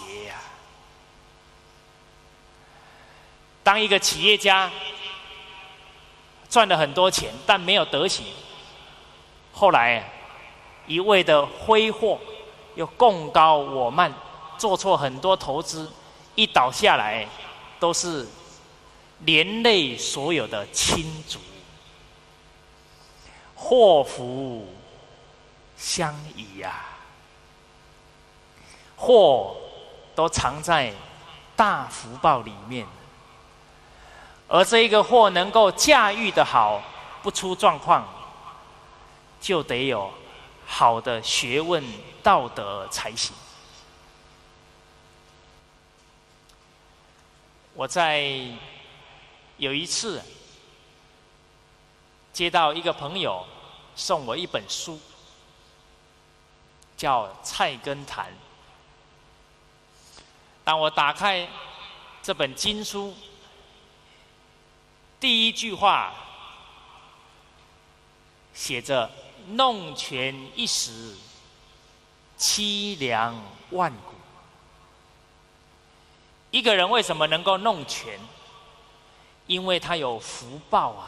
当一个企业家赚了很多钱，但没有德行，后来一味的挥霍，又贡高我慢，做错很多投资，一倒下来都是连累所有的亲族，祸福相依祸都藏在大福报里面，而这一个祸能够驾驭得好，不出状况，就得有好的学问道德才行。我在有一次接到一个朋友送我一本书，叫《菜根谭》。当我打开这本经书，第一句话写着“弄权一时，凄凉万古”。一个人为什么能够弄权？因为他有福报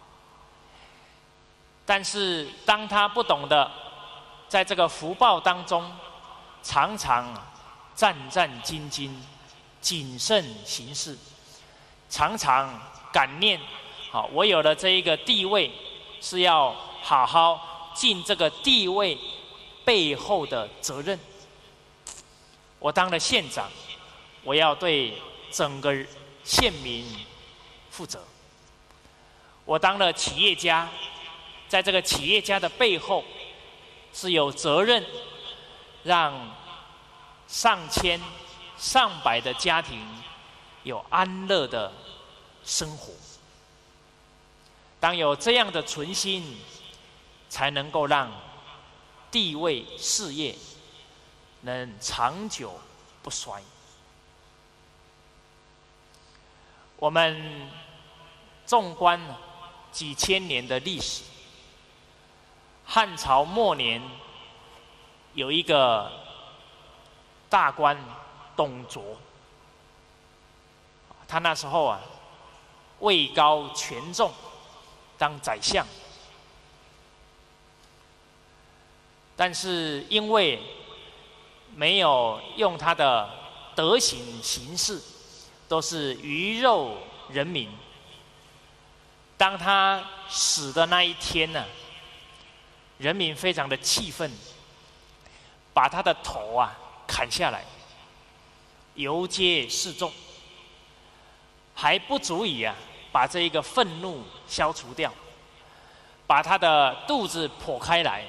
但是当他不懂得在这个福报当中常常战战兢兢、谨慎行事，常常感念我有了这一个地位，是要好好尽这个地位背后的责任。我当了县长，我要对整个县民负责。我当了企业家，在这个企业家的背后是有责任让上千上百的家庭有安乐的生活。当有这样的存心，才能够让地位事业能长久不衰。我们纵观几千年的历史，汉朝末年有一个大官董卓，他那时候位高权重，当宰相，但是因为没有用他的德行行事，都是鱼肉人民。当他死的那一天呢，人民非常的气愤，把他的头砍下来，游街示众，还不足以把这一个愤怒消除掉，把他的肚子剖开来，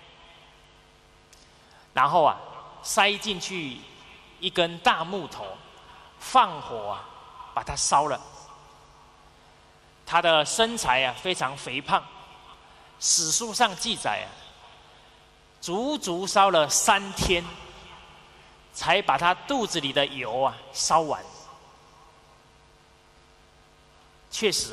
然后塞进去一根大木头，放火把它烧了。他的身材非常肥胖，史书上记载足足烧了3天，才把他肚子里的油烧完。确实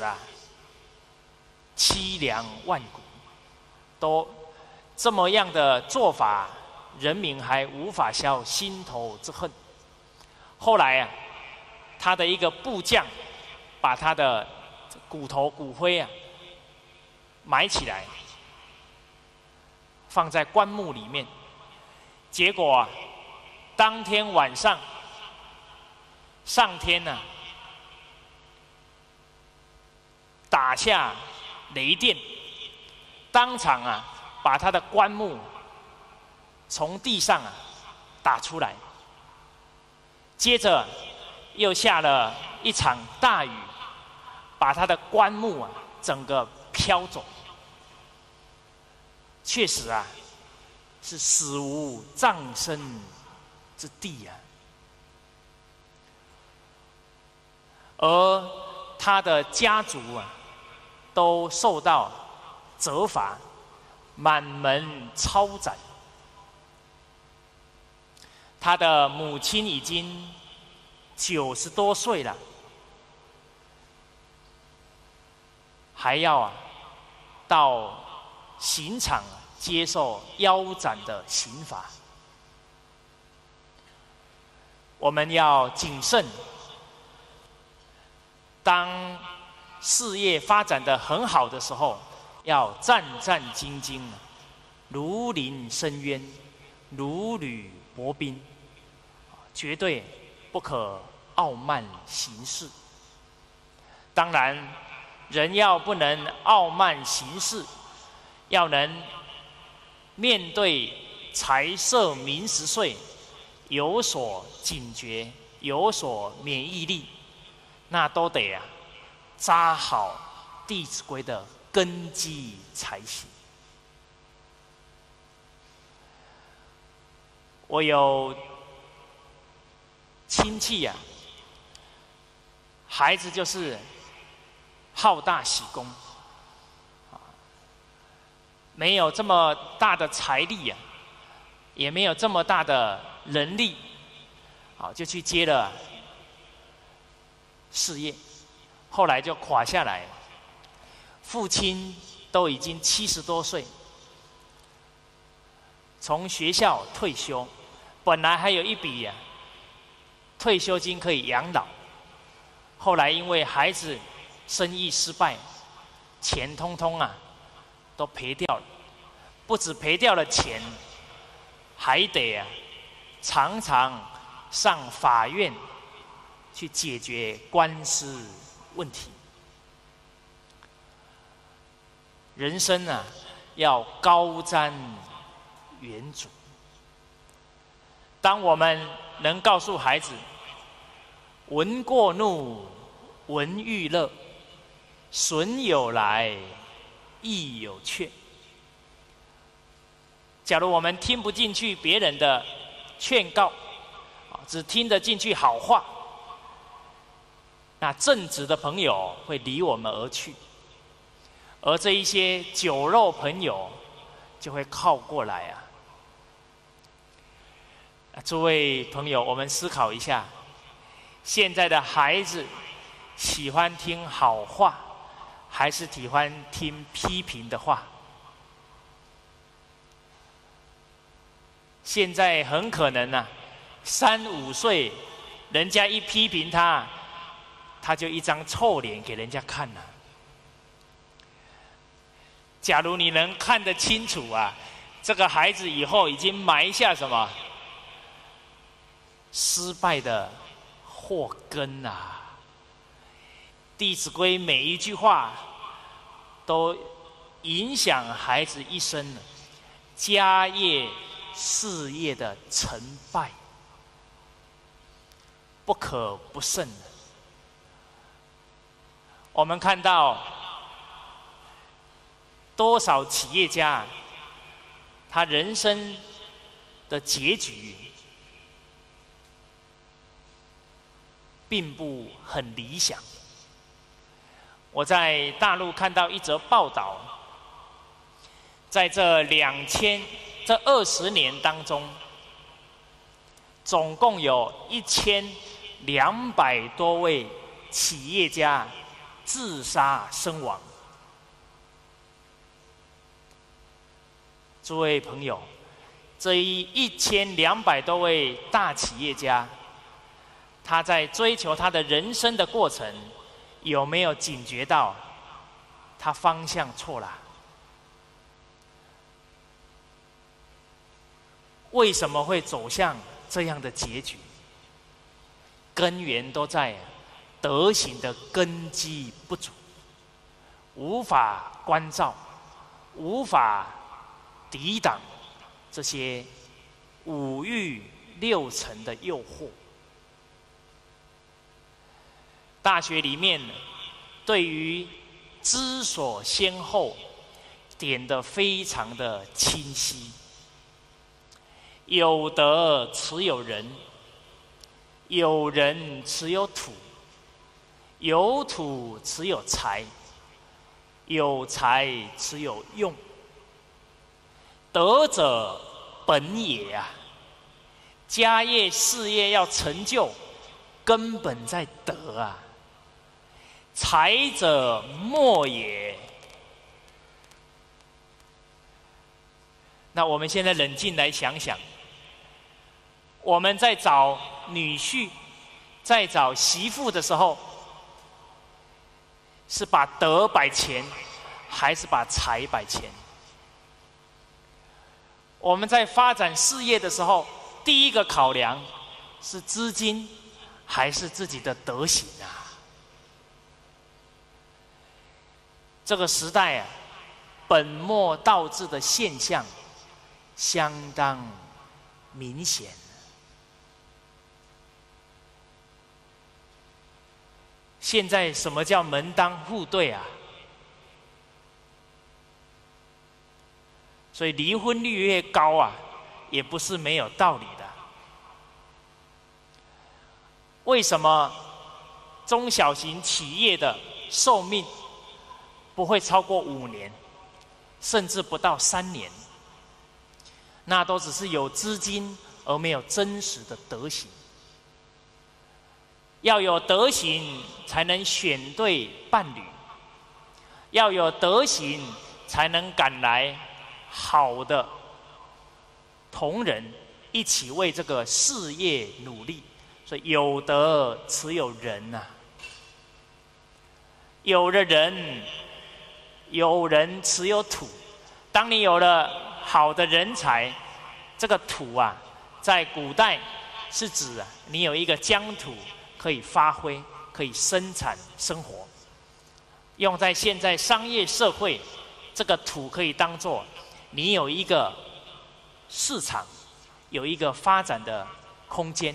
凄凉万古，都这么样的做法，人民还无法消心头之恨。后来他的一个部将把他的骨灰埋起来，放在棺木里面。结果当天晚上，上天打下雷电，当场把他的棺木从地上打出来。接着又下了一场大雨，把他的棺木整个飘走。确实是死无葬身之地而他的家族都受到责罚，满门抄斩。他的母亲已经90多岁了，还要到刑场接受腰斩的刑罚。我们要谨慎，当事业发展得很好的时候，要战战兢兢，如临深渊，如履薄冰，绝对不可傲慢行事。当然，人要不能傲慢行事，要能面对财色名食睡有所警觉，有所免疫力，那都得扎好《弟子规》的根基才行。我有亲戚孩子就是好大喜功，没有这么大的财力也没有这么大的人力，就去接了事业，后来就垮下来了。父亲都已经70多岁，从学校退休，本来还有一笔退休金可以养老，后来因为孩子生意失败，钱通通都赔掉了。不止赔掉了钱，还得常常上法院去解决官司问题。人生要高瞻远瞩。当我们能告诉孩子闻过怒，闻欲乐，损有来，亦有去。假如我们听不进去别人的劝告，只听得进去好话， 那正直的朋友会离我们而去，而这一些酒肉朋友就会靠过来啊。诸位朋友，我们思考一下，现在的孩子喜欢听好话，还是喜欢听批评的话？现在很可能啊，3、5岁，人家一批评他，他就一张臭脸给人家看了。假如你能看得清楚啊，这个孩子以后已经埋下什么失败的祸根啊！《弟子规》每一句话都影响孩子一生家业事业的成败，不可不慎。我们看到多少企业家，他人生的结局并不很理想。我在大陆看到一则报道，在这20年当中，总共有1200多位企业家自杀身亡。诸位朋友，这1200多位大企业家，他在追求他的人生的过程，有没有警觉到他方向错了？为什么会走向这样的结局？根源都在德行的根基不足，无法关照，无法抵挡这些5欲6尘的诱惑。大学里面对于知所先后点得非常的清晰。有德持有人，有人持有土，有土持有财，有财持有用。德者本也啊，家业事业要成就，根本在德啊。财者末也。那我们现在冷静来想想，我们在找女婿、在找媳妇的时候，是把德摆前，还是把财摆前？我们在发展事业的时候，第一个考量是资金，还是自己的德行啊？这个时代啊，本末倒置的现象相当明显。现在什么叫门当户对啊？所以离婚率越高啊，也不是没有道理的。为什么中小型企业的寿命不会超过5年，甚至不到3年？那都只是有资金而没有真实的德行。要有德行才能选对伴侣，要有德行才能赶来好的同仁一起为这个事业努力。所以有德持有人啊，有了人，有人持有土。当你有了好的人才，这个土啊，在古代是指你有一个疆土可以发挥，可以生产生活。用在现在商业社会，这个土可以当作你有一个市场，有一个发展的空间。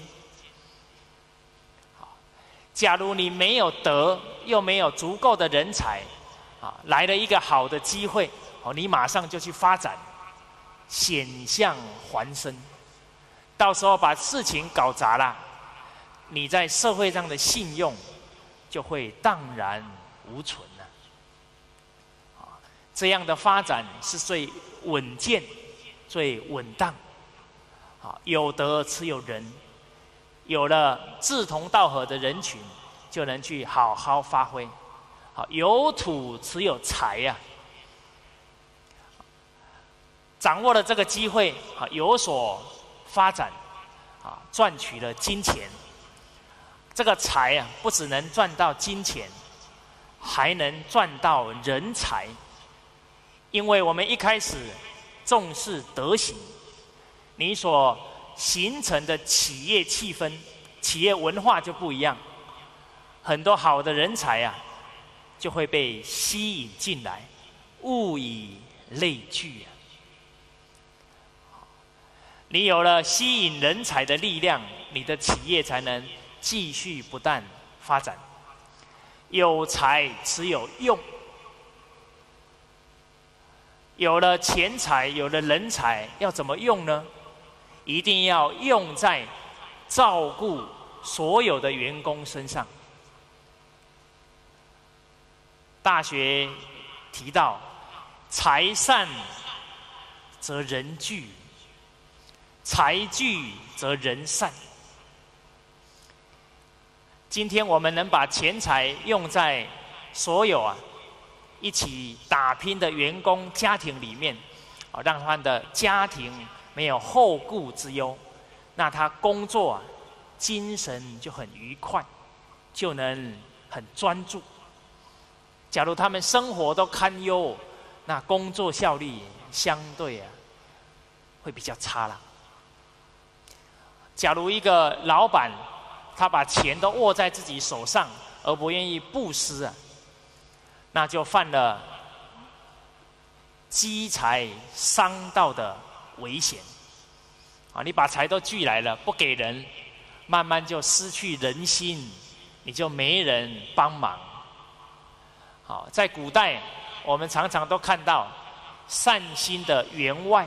假如你没有德，又没有足够的人才，来了一个好的机会，你马上就去发展，险象环生。到时候把事情搞砸了，你在社会上的信用就会荡然无存了。这样的发展是最稳健、最稳当。有德持有仁，有了志同道合的人群，就能去好好发挥。有土持有财呀，掌握了这个机会，有所发展，赚取了金钱。这个财啊，不只能赚到金钱，还能赚到人才。因为我们一开始重视德行，你所形成的企业气氛、企业文化就不一样，很多好的人才啊，就会被吸引进来，物以类聚啊。你有了吸引人才的力量，你的企业才能继续不断发展。有才持有用，有了钱财，有了人才，要怎么用呢？一定要用在照顾所有的员工身上。大学提到，财善则人聚，财聚则人散。今天我们能把钱财用在所有一起打拼的员工家庭里面，让他的家庭没有后顾之忧，那他工作精神就很愉快，就能很专注。假如他们生活都堪忧，那工作效率相对会比较差了。假如一个老板，他把钱都握在自己手上，而不愿意布施那就犯了积财伤道的危险。你把财都聚来了，不给人，慢慢就失去人心，你就没人帮忙。在古代，我们常常都看到善心的员外，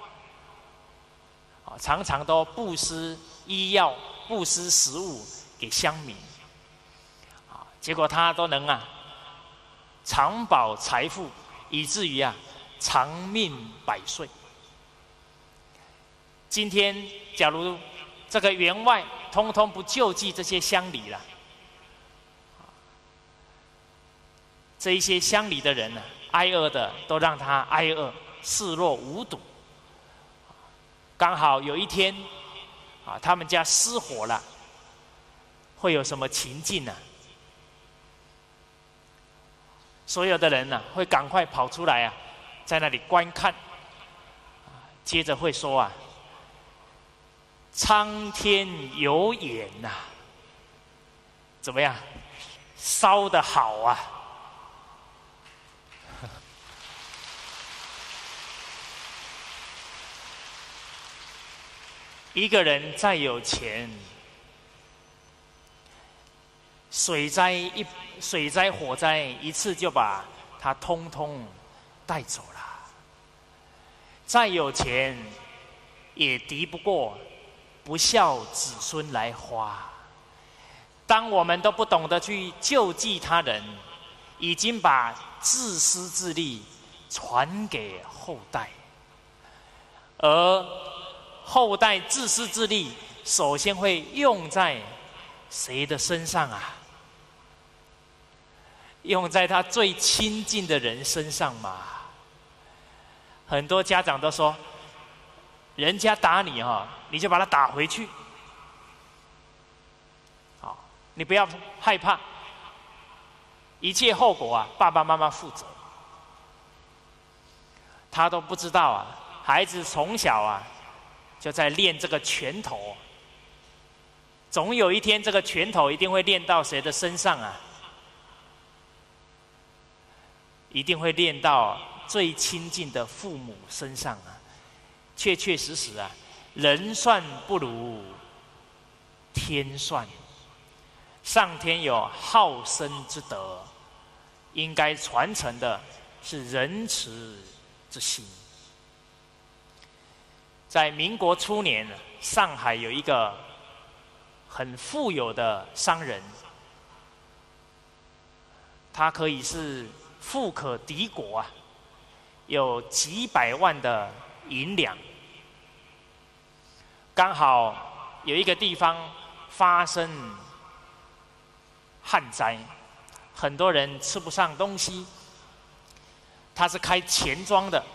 常常都布施医药、布施食物给乡民，结果他都能长保财富，以至于长命百岁。今天，假如这个员外通通不救济这些乡里了，这一些乡里的人挨饿的都让他挨饿，视若无睹。刚好有一天他们家失火了，会有什么情境呢？所有的人会赶快跑出来在那里观看，接着会说苍天有眼怎么样？烧得好一个人再有钱，水灾、火灾一次就把他通通带走了。再有钱，也敌不过不孝子孙来花。当我们都不懂得去救济他人，已经把自私自利传给后代，而后代自私自利，首先会用在谁的身上用在他最亲近的人身上嘛。很多家长都说，人家打你你就把他打回去，你不要害怕，一切后果爸爸妈妈负责。他都不知道孩子从小就在练这个拳头，总有一天这个拳头一定会练到谁的身上一定会练到最亲近的父母身上确确实实人算不如天算，上天有好生之德，应该传承的是仁慈之心。在民国初年，上海有一个很富有的商人， 他可以是富可敌国啊，有几百万的银两。刚好有一个地方发生旱灾，很多人吃不上东西。他是开钱庄的，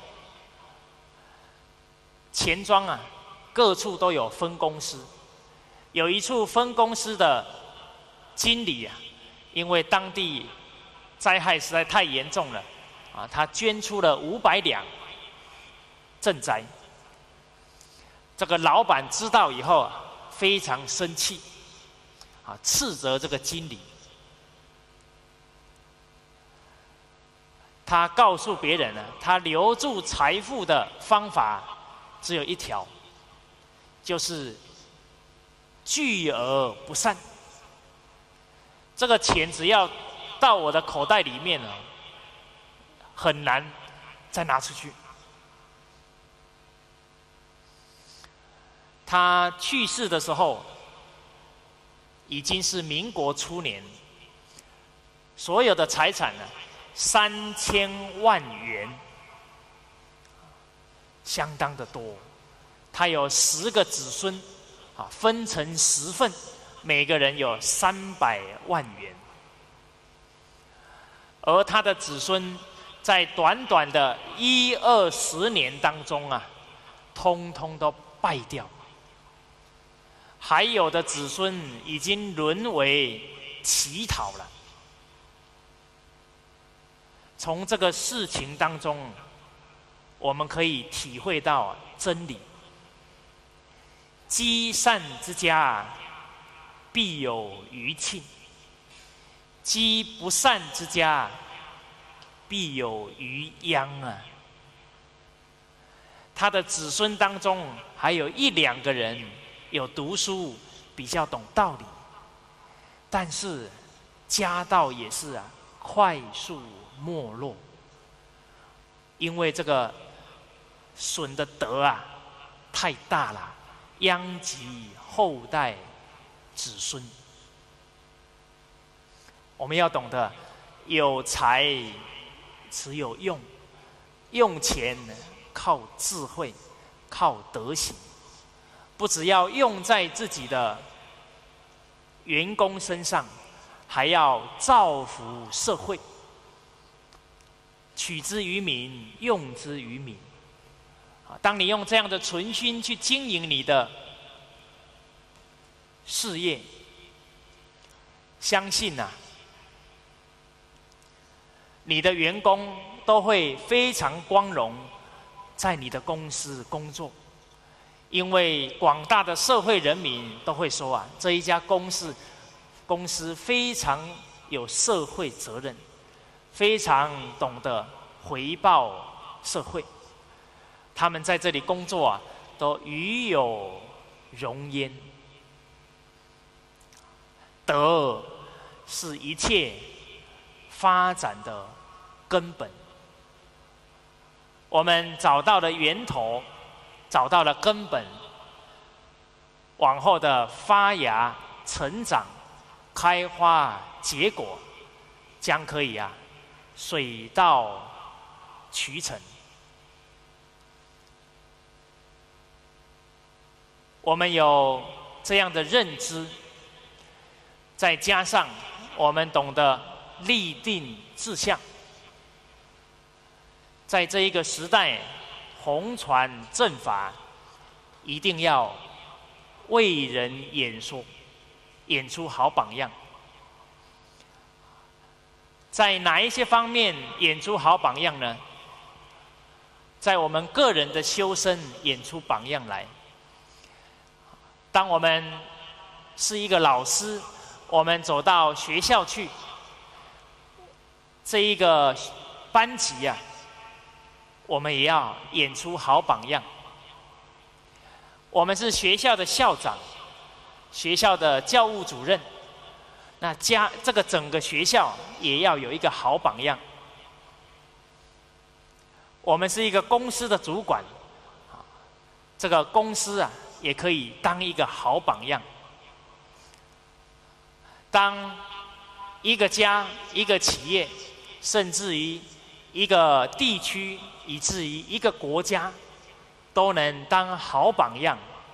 钱庄啊，各处都有分公司。有一处分公司的经理啊，因为当地灾害实在太严重了，啊，他捐出了500两赈灾。这个老板知道以后啊，非常生气，啊，斥责这个经理。他告诉别人呢，他留住财富的方法只有一条，就是聚而不散。这个钱只要到我的口袋里面了，很难再拿出去。他去世的时候，已经是民国初年，所有的财产呢，3000万元，相当的多。他有10个子孙，啊，分成10份，每个人有300万元。而他的子孙在短短的10-20年当中啊，通通都败掉。还有的子孙已经沦为乞讨了。从这个事情当中，我们可以体会到真理：积善之家，必有余庆；积不善之家，必有余殃啊！他的子孙当中，还有1-2个人有读书，比较懂道理，但是家道也是啊，快速没落，因为这个损的德啊太大了，殃及后代子孙。我们要懂得有财只有用，用钱靠智慧，靠德行。不只要用在自己的员工身上，还要造福社会。取之于民，用之于民。当你用这样的存心去经营你的事业，相信啊，你的员工都会非常光荣在你的公司工作。因为广大的社会人民都会说啊，这一家公司非常有社会责任，非常懂得回报社会。他们在这里工作啊，都与有荣焉。德是一切发展的根本。我们找到了源头，找到了根本，往后的发芽、成长、开花、结果，将可以啊，水到渠成。我们有这样的认知，再加上我们懂得立定志向，在这一个时代，弘传正法，一定要为人演说，演出好榜样。在哪一些方面演出好榜样呢？在我们个人的修身演出榜样来。当我们是一个老师，我们走到学校去，这一个班级啊，我们也要演出好榜样。我们是学校的校长，学校的教务主任，那这个整个学校也要有一个好榜样。我们是一个公司的主管，这个公司啊，也可以当一个好榜样。当一个家、一个企业，甚至于一个地区，以至于一个国家，都能当好榜样，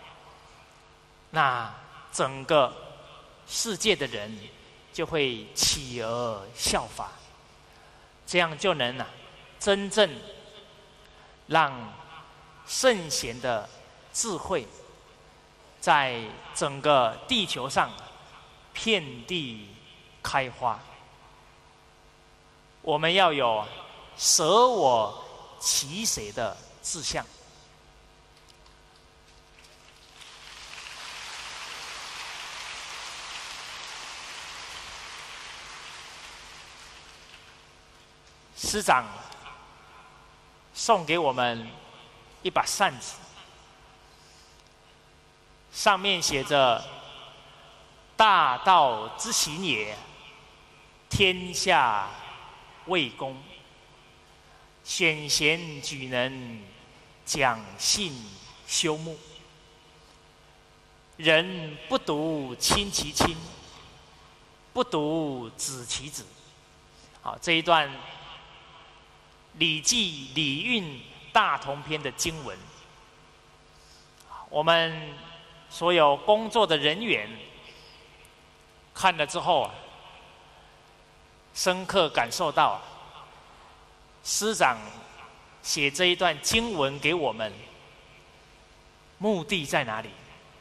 那整个世界的人就会起而效法，这样就能真正让圣贤的智慧在整个地球上遍地开花。我们要有舍我其谁的志向。师长送给我们一把扇子，上面写着“大道之行也，天下为公。选贤举能，讲信修睦。人不独亲其亲，不独子其子。”好，这一段《礼记·礼运大同篇》的经文，我们所有工作的人员看了之后，深刻感受到师长写这一段经文给我们，目的在哪里？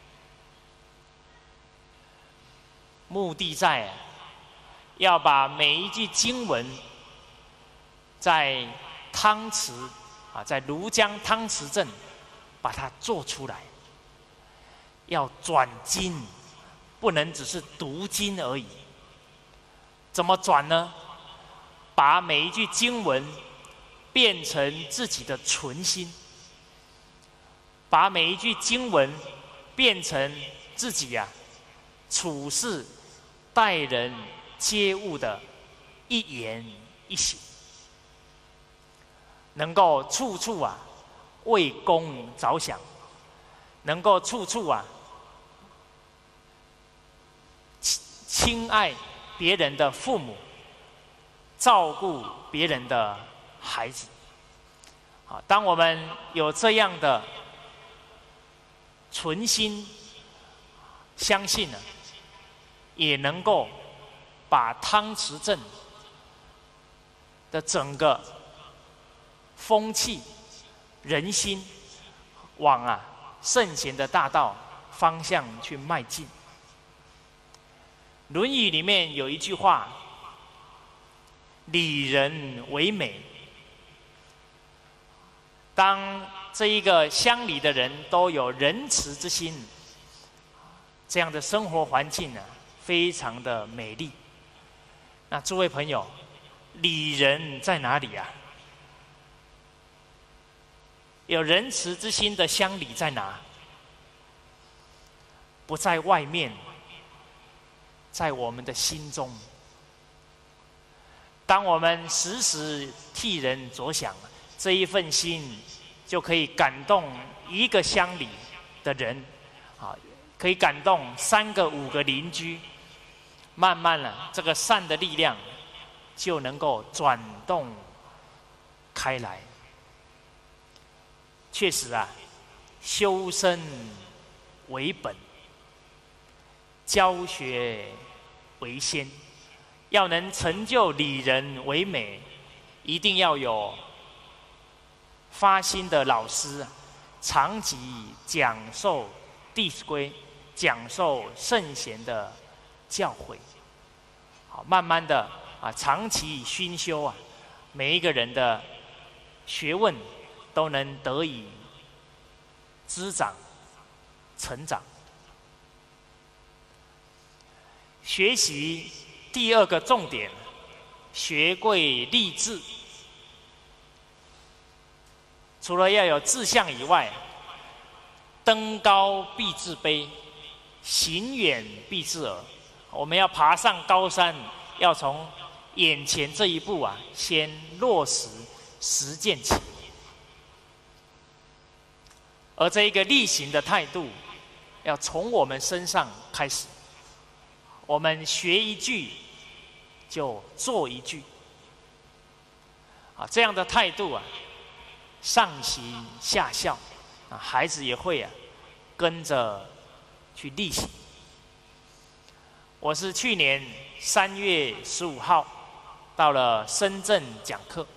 目的在要把每一句经文在汤匙在庐江汤匙镇把它做出来，要转经，不能只是读经而已。怎么转呢？把每一句经文变成自己的存心，把每一句经文变成自己处事待人接物的一言一行，能够处处为公着想，能够处处亲爱别人的父母，照顾别人的孩子。好，当我们有这样的存心，相信也能够把汤匙镇的整个风气、人心往圣贤的大道方向去迈进。《论语》里面有一句话：“礼人为美。”当这一个乡里的人都有仁慈之心，这样的生活环境非常的美丽。那诸位朋友，礼人在哪里啊？有仁慈之心的乡里在哪？不在外面，在我们的心中。当我们时时替人着想，这一份心就可以感动一个乡里的人，可以感动3个5个邻居，慢慢这个善的力量就能够转动开来。确实修身为本，教学为先。要能成就礼人为美，一定要有发心的老师，长期讲授《弟子规》，讲授圣贤的教诲。好，慢慢的长期熏修每一个人的学问都能得以滋长、成长。学习第2个重点，学贵立志。除了要有志向以外，登高必自卑，行远必自耳。我们要爬上高山，要从眼前这一步先落实实践起。而这一个力行的态度，要从我们身上开始。我们学一句， 就做一句。这样的态度啊，上行下效，孩子也会跟着去例行。我是去年3月15号到了深圳讲课，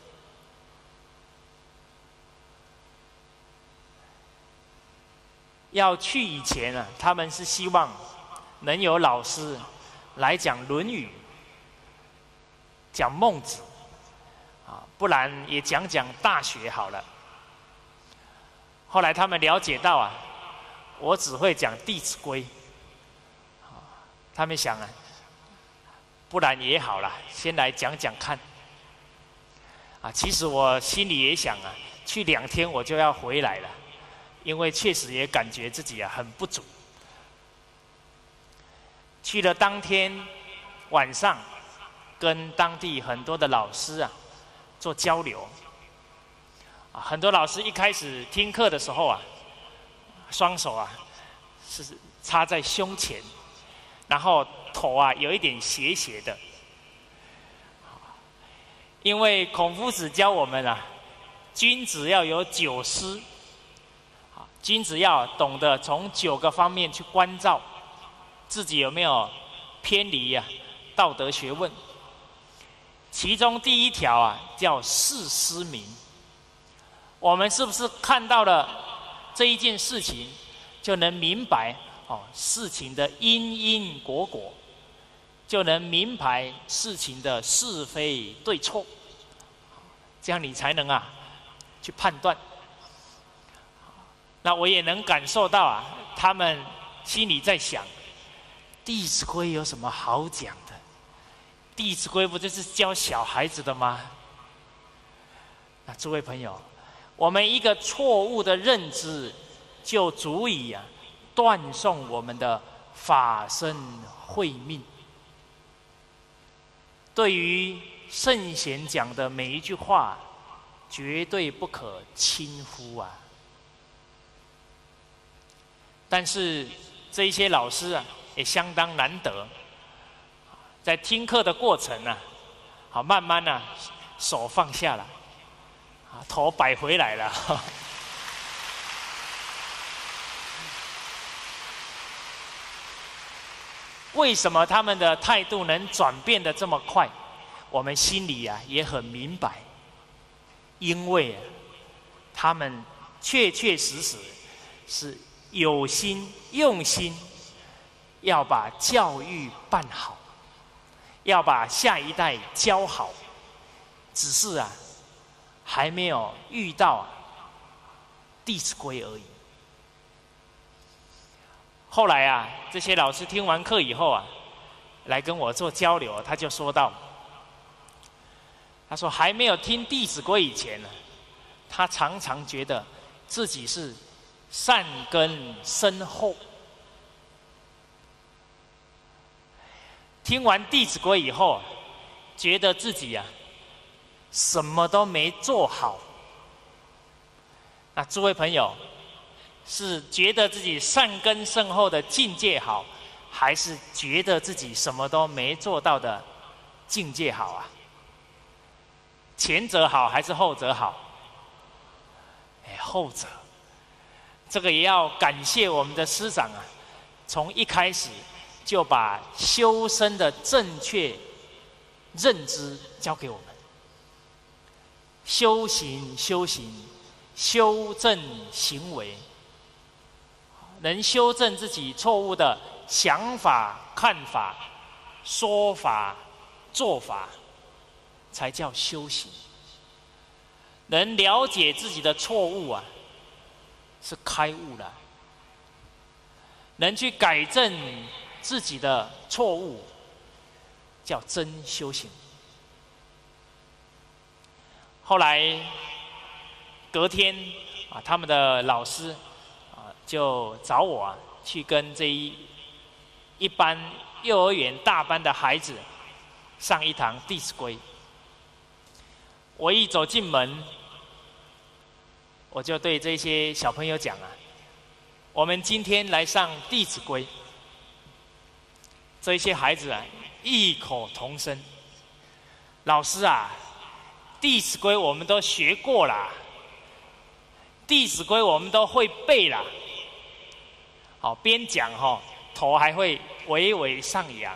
要去以前啊，他们是希望能有老师来讲《论语》、讲孟子，不然也讲讲《大学》好了。后来他们了解到啊，我只会讲《弟子规》，他们想啊，不然也好了，先来讲讲看。其实我心里也想啊，去2天我就要回来了，因为确实也感觉自己很不足。去了当天晚上，跟当地很多的老师做交流。很多老师一开始听课的时候双手是插在胸前，然后头有一点斜斜的。因为孔夫子教我们君子要有9思，君子要懂得从9个方面去关照自己有没有偏离道德学问。其中第一条叫事思明。我们是不是看到了这一件事情，就能明白事情的因因果果，就能明白事情的是非对错，这样你才能去判断。那我也能感受到他们心里在想，《弟子规》有什么好讲的？《弟子规》不就是教小孩子的吗？那诸位朋友，我们一个错误的认知，就足以断送我们的法身慧命。对于圣贤讲的每一句话，绝对不可轻忽但是这一些老师也相当难得，在听课的过程慢慢手放下了，头摆回来了。为什么他们的态度能转变得这么快？我们心里也很明白，因为他们确确实实是有心用心，要把教育办好，要把下一代教好，只是还没有遇到《弟子规》而已。后来这些老师听完课以后来跟我做交流，他就说到，他说还没有听《弟子规》以前他常常觉得自己是善根深厚，听完《弟子规》以后觉得自己什么都没做好。那诸位朋友，是觉得自己善根深厚的境界好，还是觉得自己什么都没做到的境界好前者好还是后者好？后者。这个也要感谢我们的师长从一开始就把修身的正确认知交给我们。修行，修正行为，能修正自己错误的想法、看法、说法、做法，才叫修行。能了解自己的错误是开悟了。能去改正自己的错误，叫真修行。后来隔天他们的老师就找我去跟这一班幼儿园大班的孩子上一堂《弟子规》。我一走进门，我就对这些小朋友讲我们今天来上《弟子规》。这些孩子异口同声， 老师啊，《弟子规》我们都学过啦，《弟子规》我们都会背啦。好，边讲头还会微微上扬。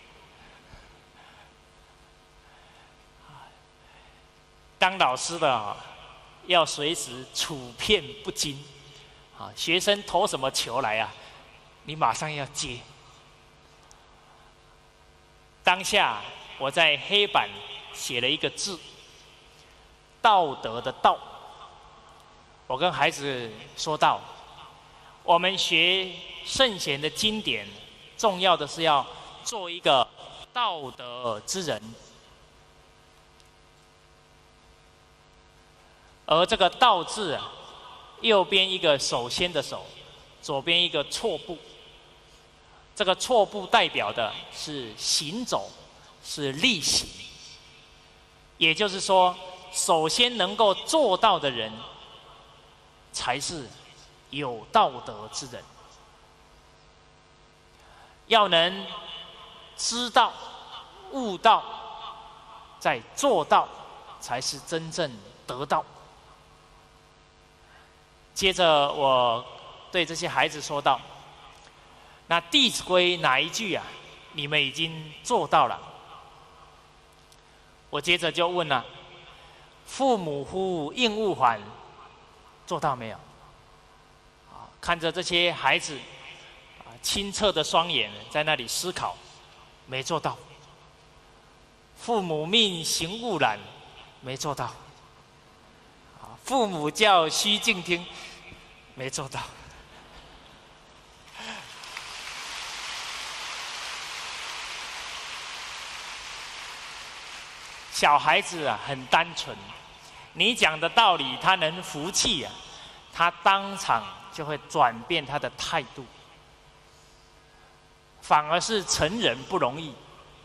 当老师的要随时处骗不惊。学生投什么球来啊，你马上要接。当下我在黑板写了一个字，道德的道。我跟孩子说道，我们学圣贤的经典，重要的是要做一个道德之人。而这个道字啊，右边一个首先的首，左边一个错步。这个错步代表的是行走，是力行。也就是说，首先能够做到的人，才是有道德之人。要能知道、悟道，再做到，才是真正得道。接着我对这些孩子说道，那《弟子规》哪一句啊，你们已经做到了？我接着就问了，父母呼，应勿缓，做到没有？看着这些孩子清澈的双眼在那里思考，没做到。父母命，行勿懒，没做到。父母教，须敬听，没做到。小孩子啊，很单纯，你讲的道理他能服气啊，他当场就会转变他的态度。反而是成人不容易。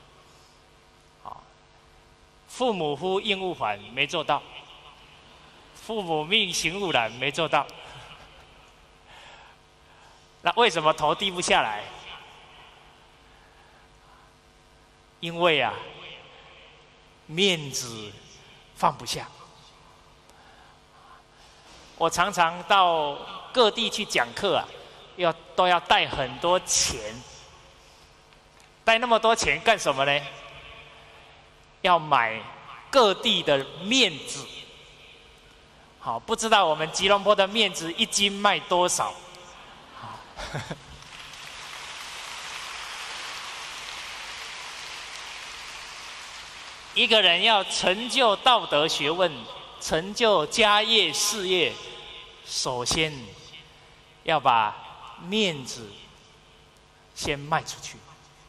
父母呼，应勿缓，没做到。父母命，行勿懒，没做到。那为什么头低不下来？因为啊，面子放不下。我常常到各地去讲课啊，都要带很多钱。带那么多钱干什么呢？要买各地的面子。好，不知道我们吉隆坡的面子一斤卖多少？一个人要成就道德学问，成就家业事业，首先要把面子先卖出去。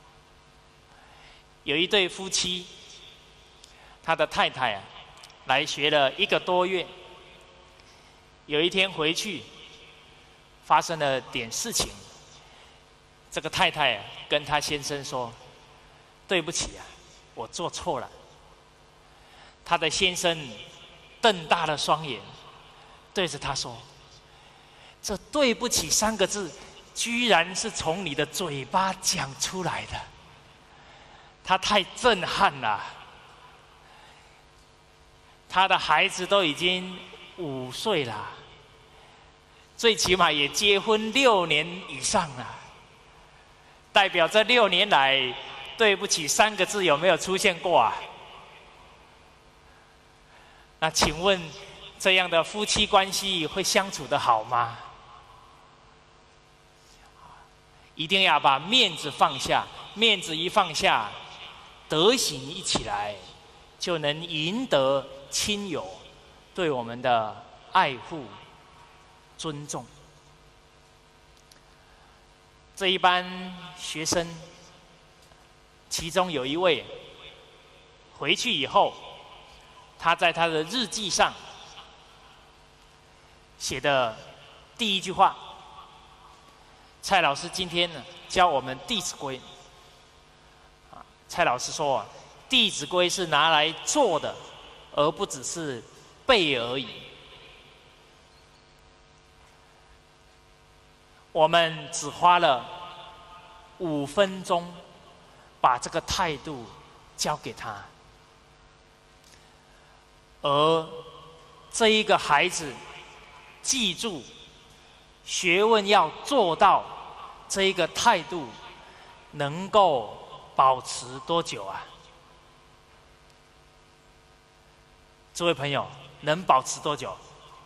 有一对夫妻，他的太太啊，来学了1个多月。有一天回去，发生了点事情。这个太太啊，跟他先生说：“对不起啊，我做错了。”他的先生瞪大了双眼，对着他说：“这对不起3个字，居然是从你的嘴巴讲出来的。”他太震撼了。他的孩子都已经5岁了，最起码也结婚6年以上了。代表这6年来，对不起3个字有没有出现过啊？那请问，这样的夫妻关系会相处得好吗？一定要把面子放下，面子一放下，德行一起来，就能赢得亲友对我们的爱护、尊重。这一班学生，其中有一位回去以后，他在他的日记上写的第一句话：蔡老师今天呢教我们《弟子规》。蔡老师说：“《弟子规》是拿来做的，而不只是背而已。”我们只花了5分钟，把这个态度交给他。 而这一个孩子记住学问要做到这一个态度，能够保持多久啊？诸位朋友，能保持多久？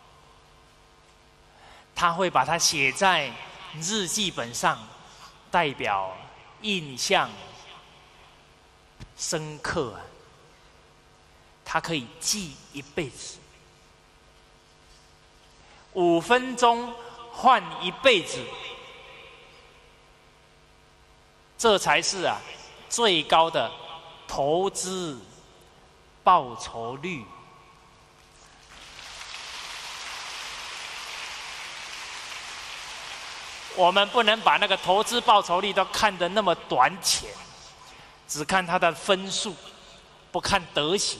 他会把它写在日记本上，代表印象深刻啊，他可以记一辈子。5分钟换一辈子，这才是最高的投资报酬率。我们不能把那个投资报酬率都看得那么短浅，只看他的分数，不看德行，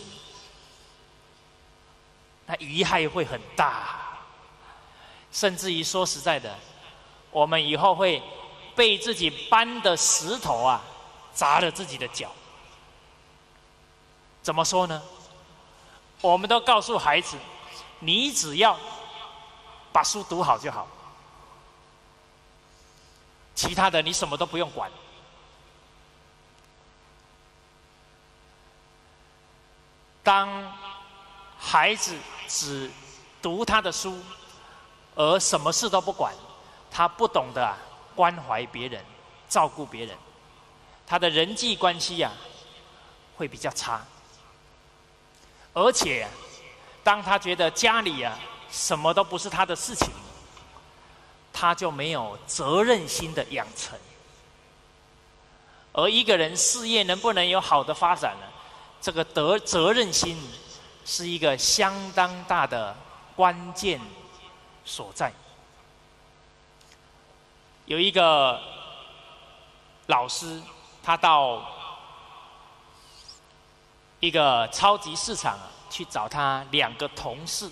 那贻害会很大。甚至于说实在的，我们以后会被自己搬的石头砸了自己的脚。怎么说呢？我们都告诉孩子，你只要把书读好就好，其他的你什么都不用管。当孩子只读他的书，而什么事都不管，他不懂得关怀别人、照顾别人，他的人际关系会比较差。而且当他觉得家里什么都不是他的事情，他就没有责任心的养成。而一个人事业能不能有好的发展呢？这个责任心是一个相当大的关键所在。有一个老师，他到一个超级市场去找他2个同事。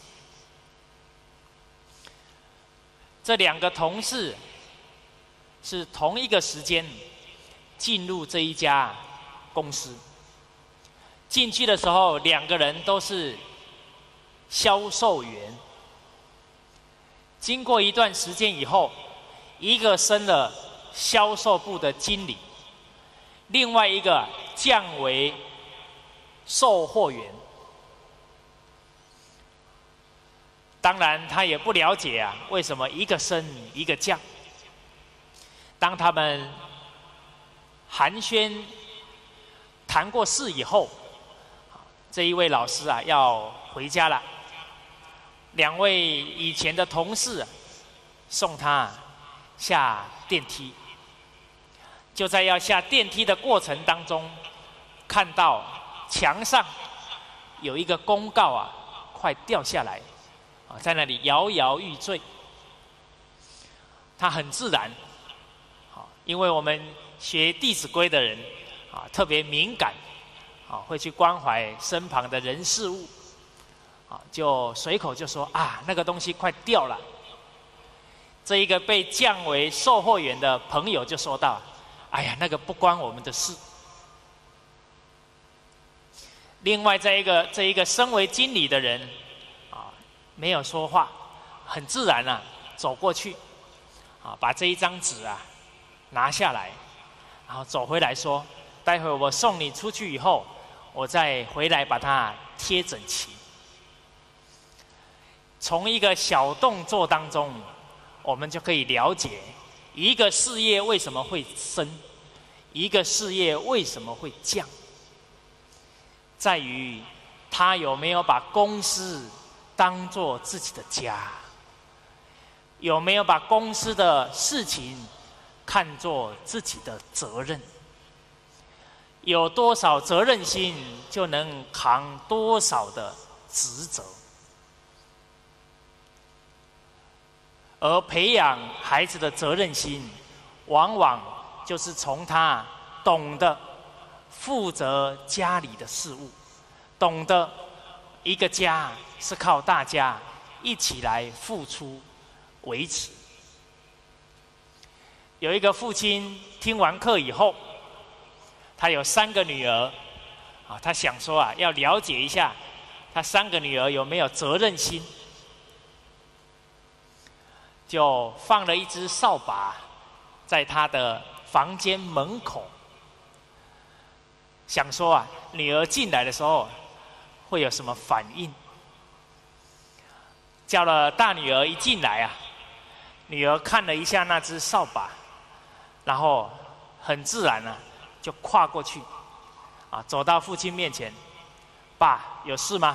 这2个同事是同一个时间进入这一家公司。进去的时候，2个人都是销售员。经过一段时间以后，一个升了销售部的经理，另外一个降为售货员。当然他也不了解为什么一个升一个降。当他们寒暄谈过事以后，这一位老师要回家了。2位以前的同事送他下电梯。就在要下电梯的过程当中，看到墙上有一个公告快掉下来，在那里摇摇欲坠。他很自然，因为我们学《弟子规》的人特别敏感，会去关怀身旁的人事物，就随口就说那个东西快掉了。这一个被降为售货员的朋友就说道：哎呀，那个不关我们的事。另外这一个身为经理的人没有说话，很自然走过去把这一张纸拿下来，然后走回来说：待会我送你出去以后，我再回来把它贴整齐。从一个小动作当中，我们就可以了解一个事业为什么会升，一个事业为什么会降，在于他有没有把公司当作自己的家，有没有把公司的事情看作自己的责任。有多少责任心，就能扛多少的职责。而培养孩子的责任心，往往就是从他懂得负责家里的事务，懂得一个家是靠大家一起来付出维持。有一个父亲听完课以后，他有3个女儿他想说要了解一下他3个女儿有没有责任心，就放了一只扫把在他的房间门口，想说啊，女儿进来的时候会有什么反应。叫了大女儿一进来啊，女儿看了一下那只扫把，然后很自然啊，就跨过去，啊，走到父亲面前，爸，有事吗？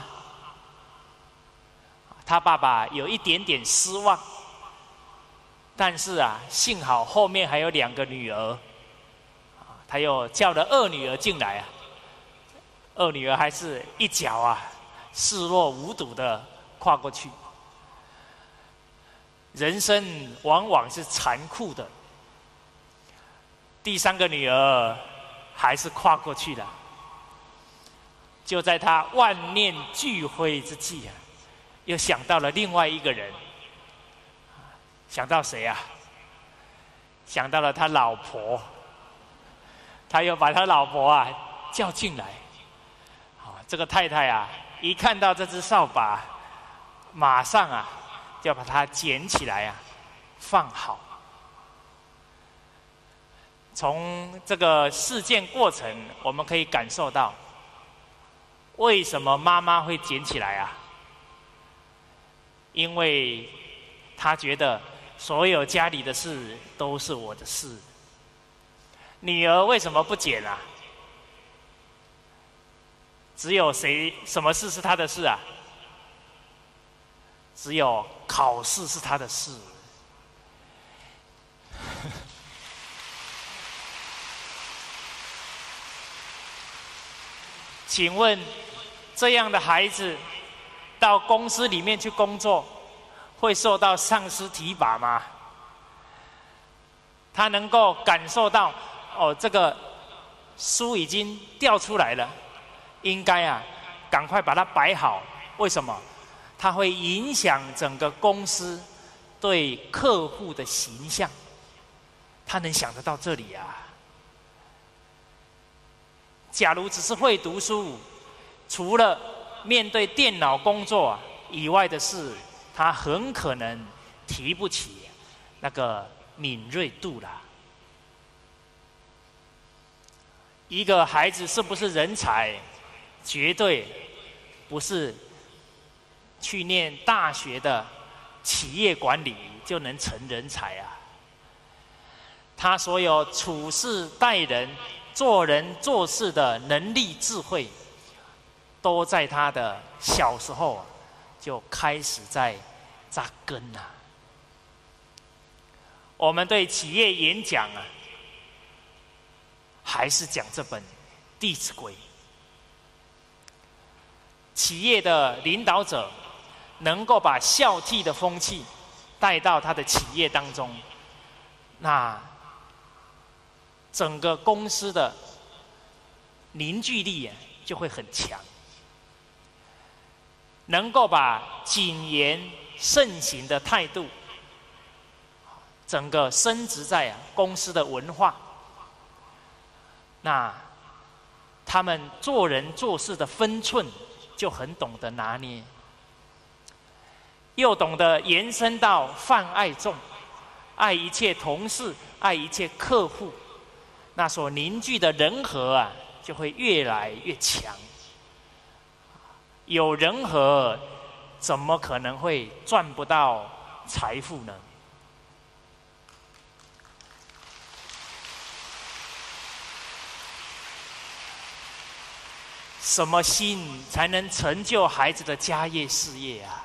他爸爸有一点点失望，但是啊，幸好后面还有2个女儿，他又叫了2女儿进来啊，2女儿还是一脚啊，视若无睹的跨过去。人生往往是残酷的，第3个女儿还是跨过去了。就在他万念俱灰之际啊，又想到了另外一个人，想到谁啊？想到了他老婆，他又把他老婆啊叫进来。这个太太啊，一看到这只扫把，马上啊就把它捡起来啊，放好。从这个事件过程，我们可以感受到，为什么妈妈会捡起来啊？因为她觉得所有家里的事都是我的事。女儿为什么不捡啊？只有什么事是她的事啊？只有考试是他的事。请问，这样的孩子到公司里面去工作，会受到上司提拔吗？他能够感受到，哦，这个书已经调出来了，应该啊，赶快把它摆好。为什么？它会影响整个公司对客户的形象，他能想得到这里啊？假如只是会读书，除了面对电脑工作以外的事，他很可能提不起那个敏锐度啦。一个孩子是不是人才，绝对不是去念大学的企业管理就能成人才啊！他所有处事待人、做人做事的能力、智慧，都在他的小时候就开始在扎根啊。我们对企业演讲啊，还是讲这本《弟子规》。企业的领导者能够把孝悌的风气带到他的企业当中，那整个公司的凝聚力就会很强，能够把谨言慎行的态度整个深植在公司的文化，那他们做人做事的分寸就很懂得拿捏，又懂得延伸到泛爱众，爱一切同事，爱一切客户，那所凝聚的人和啊，就会越来越强。有人和，怎么可能会赚不到财富呢？什么心才能成就孩子的家业事业啊？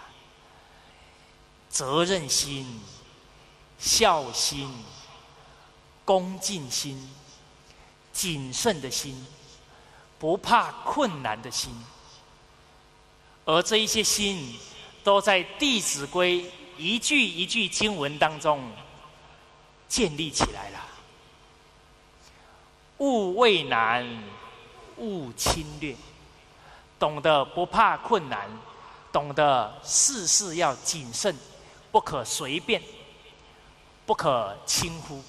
责任心、孝心、恭敬心、谨慎的心、不怕困难的心，而这一些心都在《弟子规》一句一句经文当中建立起来了。勿畏难，勿侵略，懂得不怕困难，懂得事事要谨慎，不可随便，不可轻忽。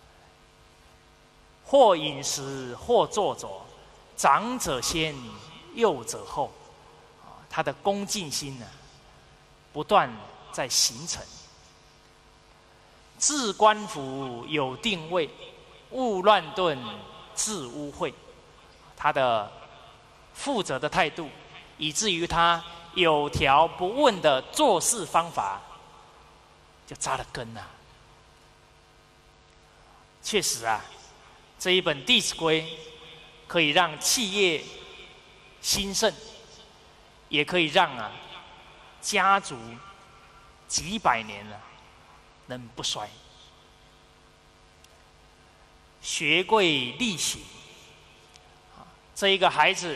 或饮食，或坐着，长者先， 幼者后，他的恭敬心呢，不断在形成。置官府有定位，勿乱顿自污秽。他的负责的态度，以至于他有条不紊的做事方法，就扎了根了。确实啊，这一本《弟子规》可以让企业兴盛，也可以让家族几百年了能不衰。学贵力行，这一个孩子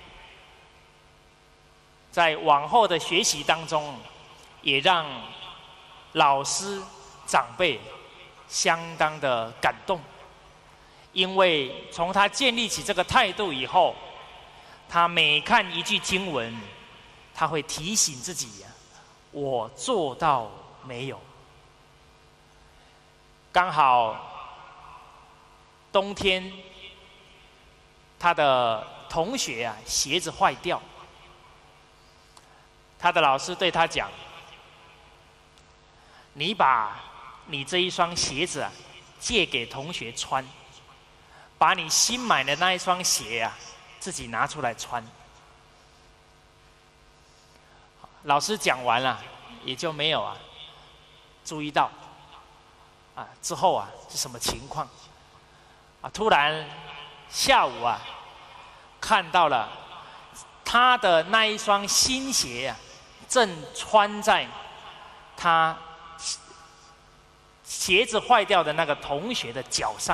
在往后的学习当中，也让老师长辈相当的感动，因为从他建立起这个态度以后，他每看一句经文，他会提醒自己我做到没有？刚好冬天，他的同学鞋子坏掉，他的老师对他讲：“你把你这一双鞋子借给同学穿，把你新买的那一双鞋自己拿出来穿。”老师讲完了，也就没有注意到之后是什么情况突然下午看到了他的那一双新鞋正穿在他鞋子坏掉的那个同学的脚上，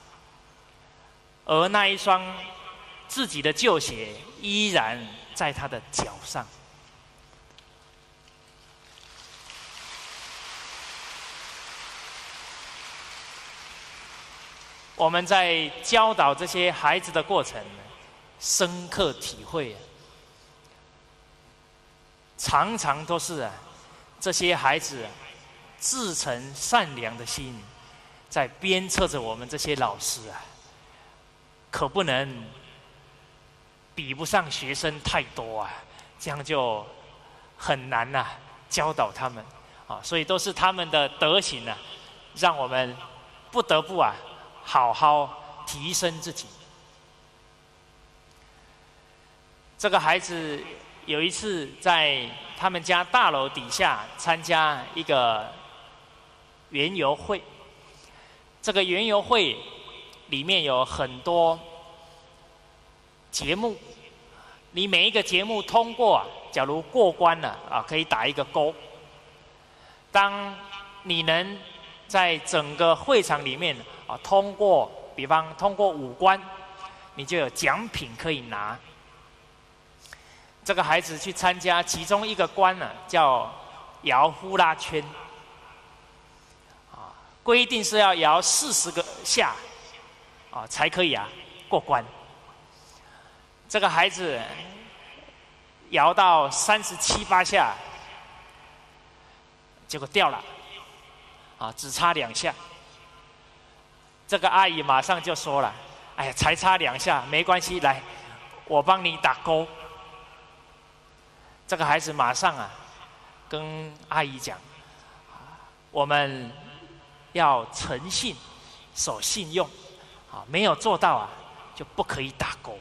而那一双自己的旧鞋依然在他的脚上。我们在教导这些孩子的过程，深刻体会常常都是这些孩子至诚善良的心，在鞭策着我们这些老师可不能比不上学生太多这样就很难教导他们所以都是他们的德行让我们不得不好好提升自己。这个孩子有一次在他们家大楼底下参加一个园游会，这个园游会里面有很多节目，你每一个节目通过假如过关了可以打一个勾。当你能在整个会场里面通过，比方通过5关，你就有奖品可以拿。这个孩子去参加其中一个关叫摇呼啦圈，规定是要摇40个下才可以过关。这个孩子摇到37、8下，结果掉了只差2下。这个阿姨马上就说了：“哎呀，才差2下，没关系，来，我帮你打勾。”这个孩子马上跟阿姨讲：“我们要诚信，守信用，没有做到就不可以打勾。”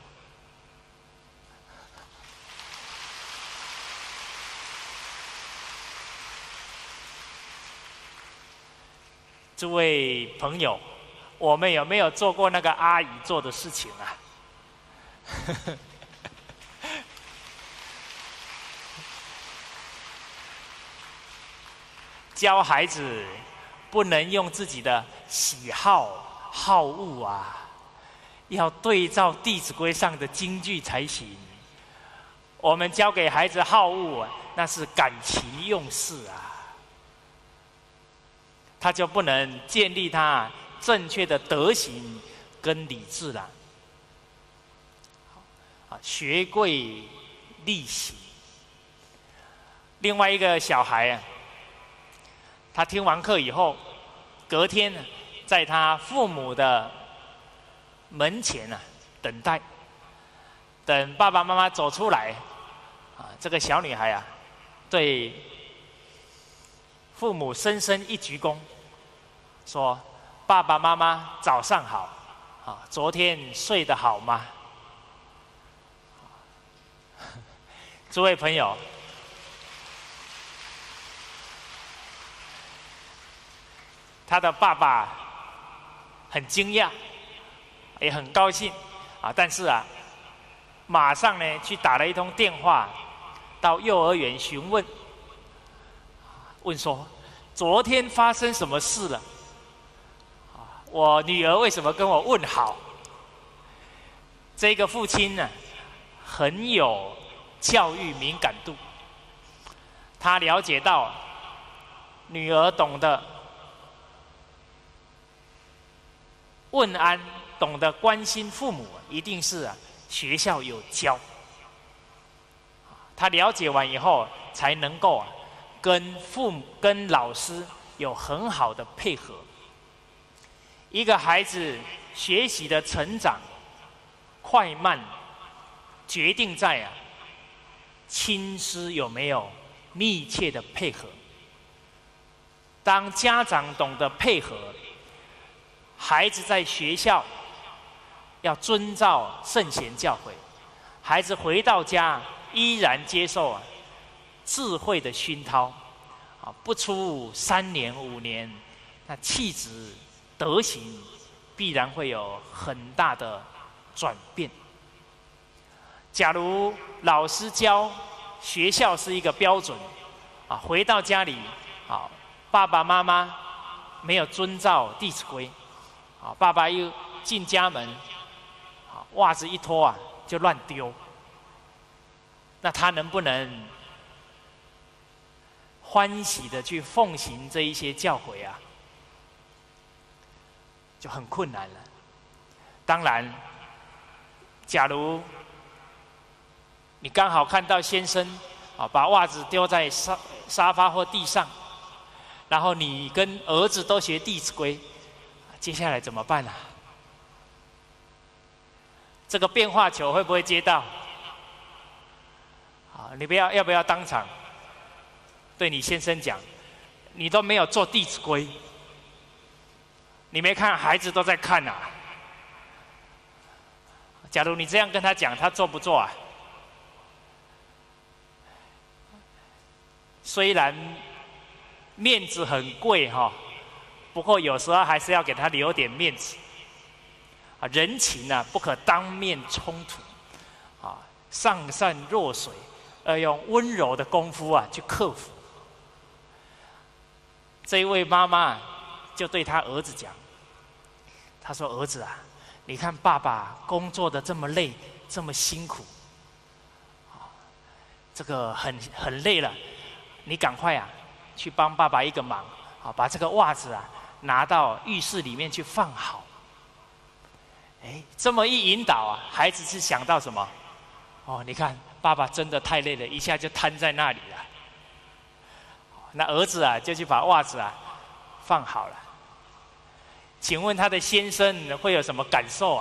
诸位朋友，我们有没有做过那个阿姨做的事情教孩子不能用自己的喜好好恶要对照《弟子规》上的金句才行。我们教给孩子好恶那是感情用事他就不能建立他正确的德行跟理智了。学贵力行。另外一个小孩他听完课以后，隔天在他父母的门前等待。 等爸爸妈妈走出来，这个小女孩啊，对父母深深一鞠躬，说：“爸爸妈妈早上好，昨天睡得好吗？”诸位朋友，他的爸爸很惊讶，也很高兴但是马上呢去打了一通电话到幼儿园询问，问说昨天发生什么事了？我女儿为什么跟我问好？这个父亲呢，很有教育敏感度，他了解到女儿懂得问安，懂得关心父母，一定是学校有教。他了解完以后，才能够跟父母、跟老师有很好的配合。一个孩子学习的成长快慢，决定在亲师有没有密切的配合。当家长懂得配合，孩子在学校要遵照圣贤教诲，孩子回到家依然接受智慧的熏陶，不出3年5年，那气质德行必然会有很大的转变。假如老师教，学校是一个标准，回到家里，爸爸妈妈没有遵照《弟子规》，爸爸又进家门，袜子一脱就乱丢，那他能不能欢喜的去奉行这一些教诲就很困难了。当然，假如你刚好看到先生把袜子丢在沙发或地上，然后你跟儿子都学《弟子规》，接下来怎么办这个变化球会不会接到？你要不要当场对你先生讲，你都没有做《弟子规》，你没看孩子都在看假如你这样跟他讲，他做不做虽然面子很贵不过有时候还是要给他留点面子人情不可当面冲突上善若水，要用温柔的功夫去克服。这一位妈妈就对他儿子讲，他说：“儿子你看爸爸工作的这么累，这么辛苦，这个很累了，你赶快去帮爸爸一个忙，把这个袜子拿到浴室里面去放好。”这么一引导孩子是想到什么？你看爸爸真的太累了，一下就瘫在那里了。那儿子就去把袜子放好了。请问他的先生会有什么感受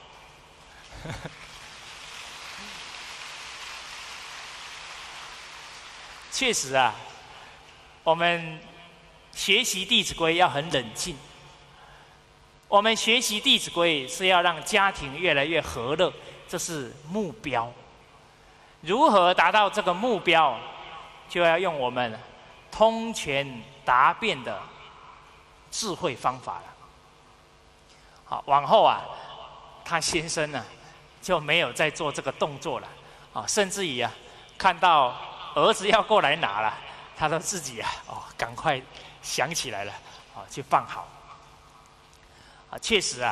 确实我们学习《弟子规》要很冷静。我们学习《弟子规》是要让家庭越来越和乐，这是目标。如何达到这个目标，就要用我们通权达变的智慧方法了。好，往后他先生就没有再做这个动作了甚至于看到儿子要过来拿了，他都自己赶快想起来了去放好。确实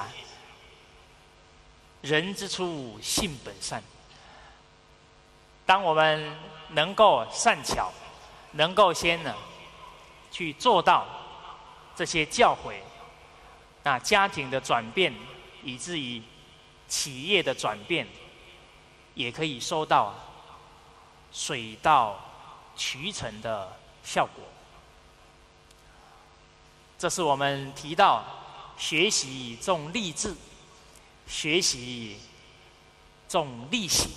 人之初性本善。当我们能够善巧，能够先去做到这些教诲，那家庭的转变，以至于企业的转变，也可以收到水到渠成的效果。这是我们提到学习重励志，学习重利息，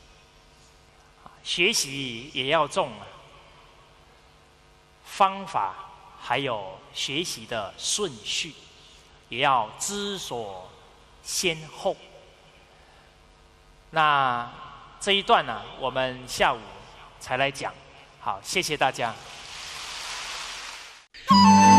学习也要重方法，还有学习的顺序，也要知所先后。那这一段呢，我们下午才来讲。好，谢谢大家。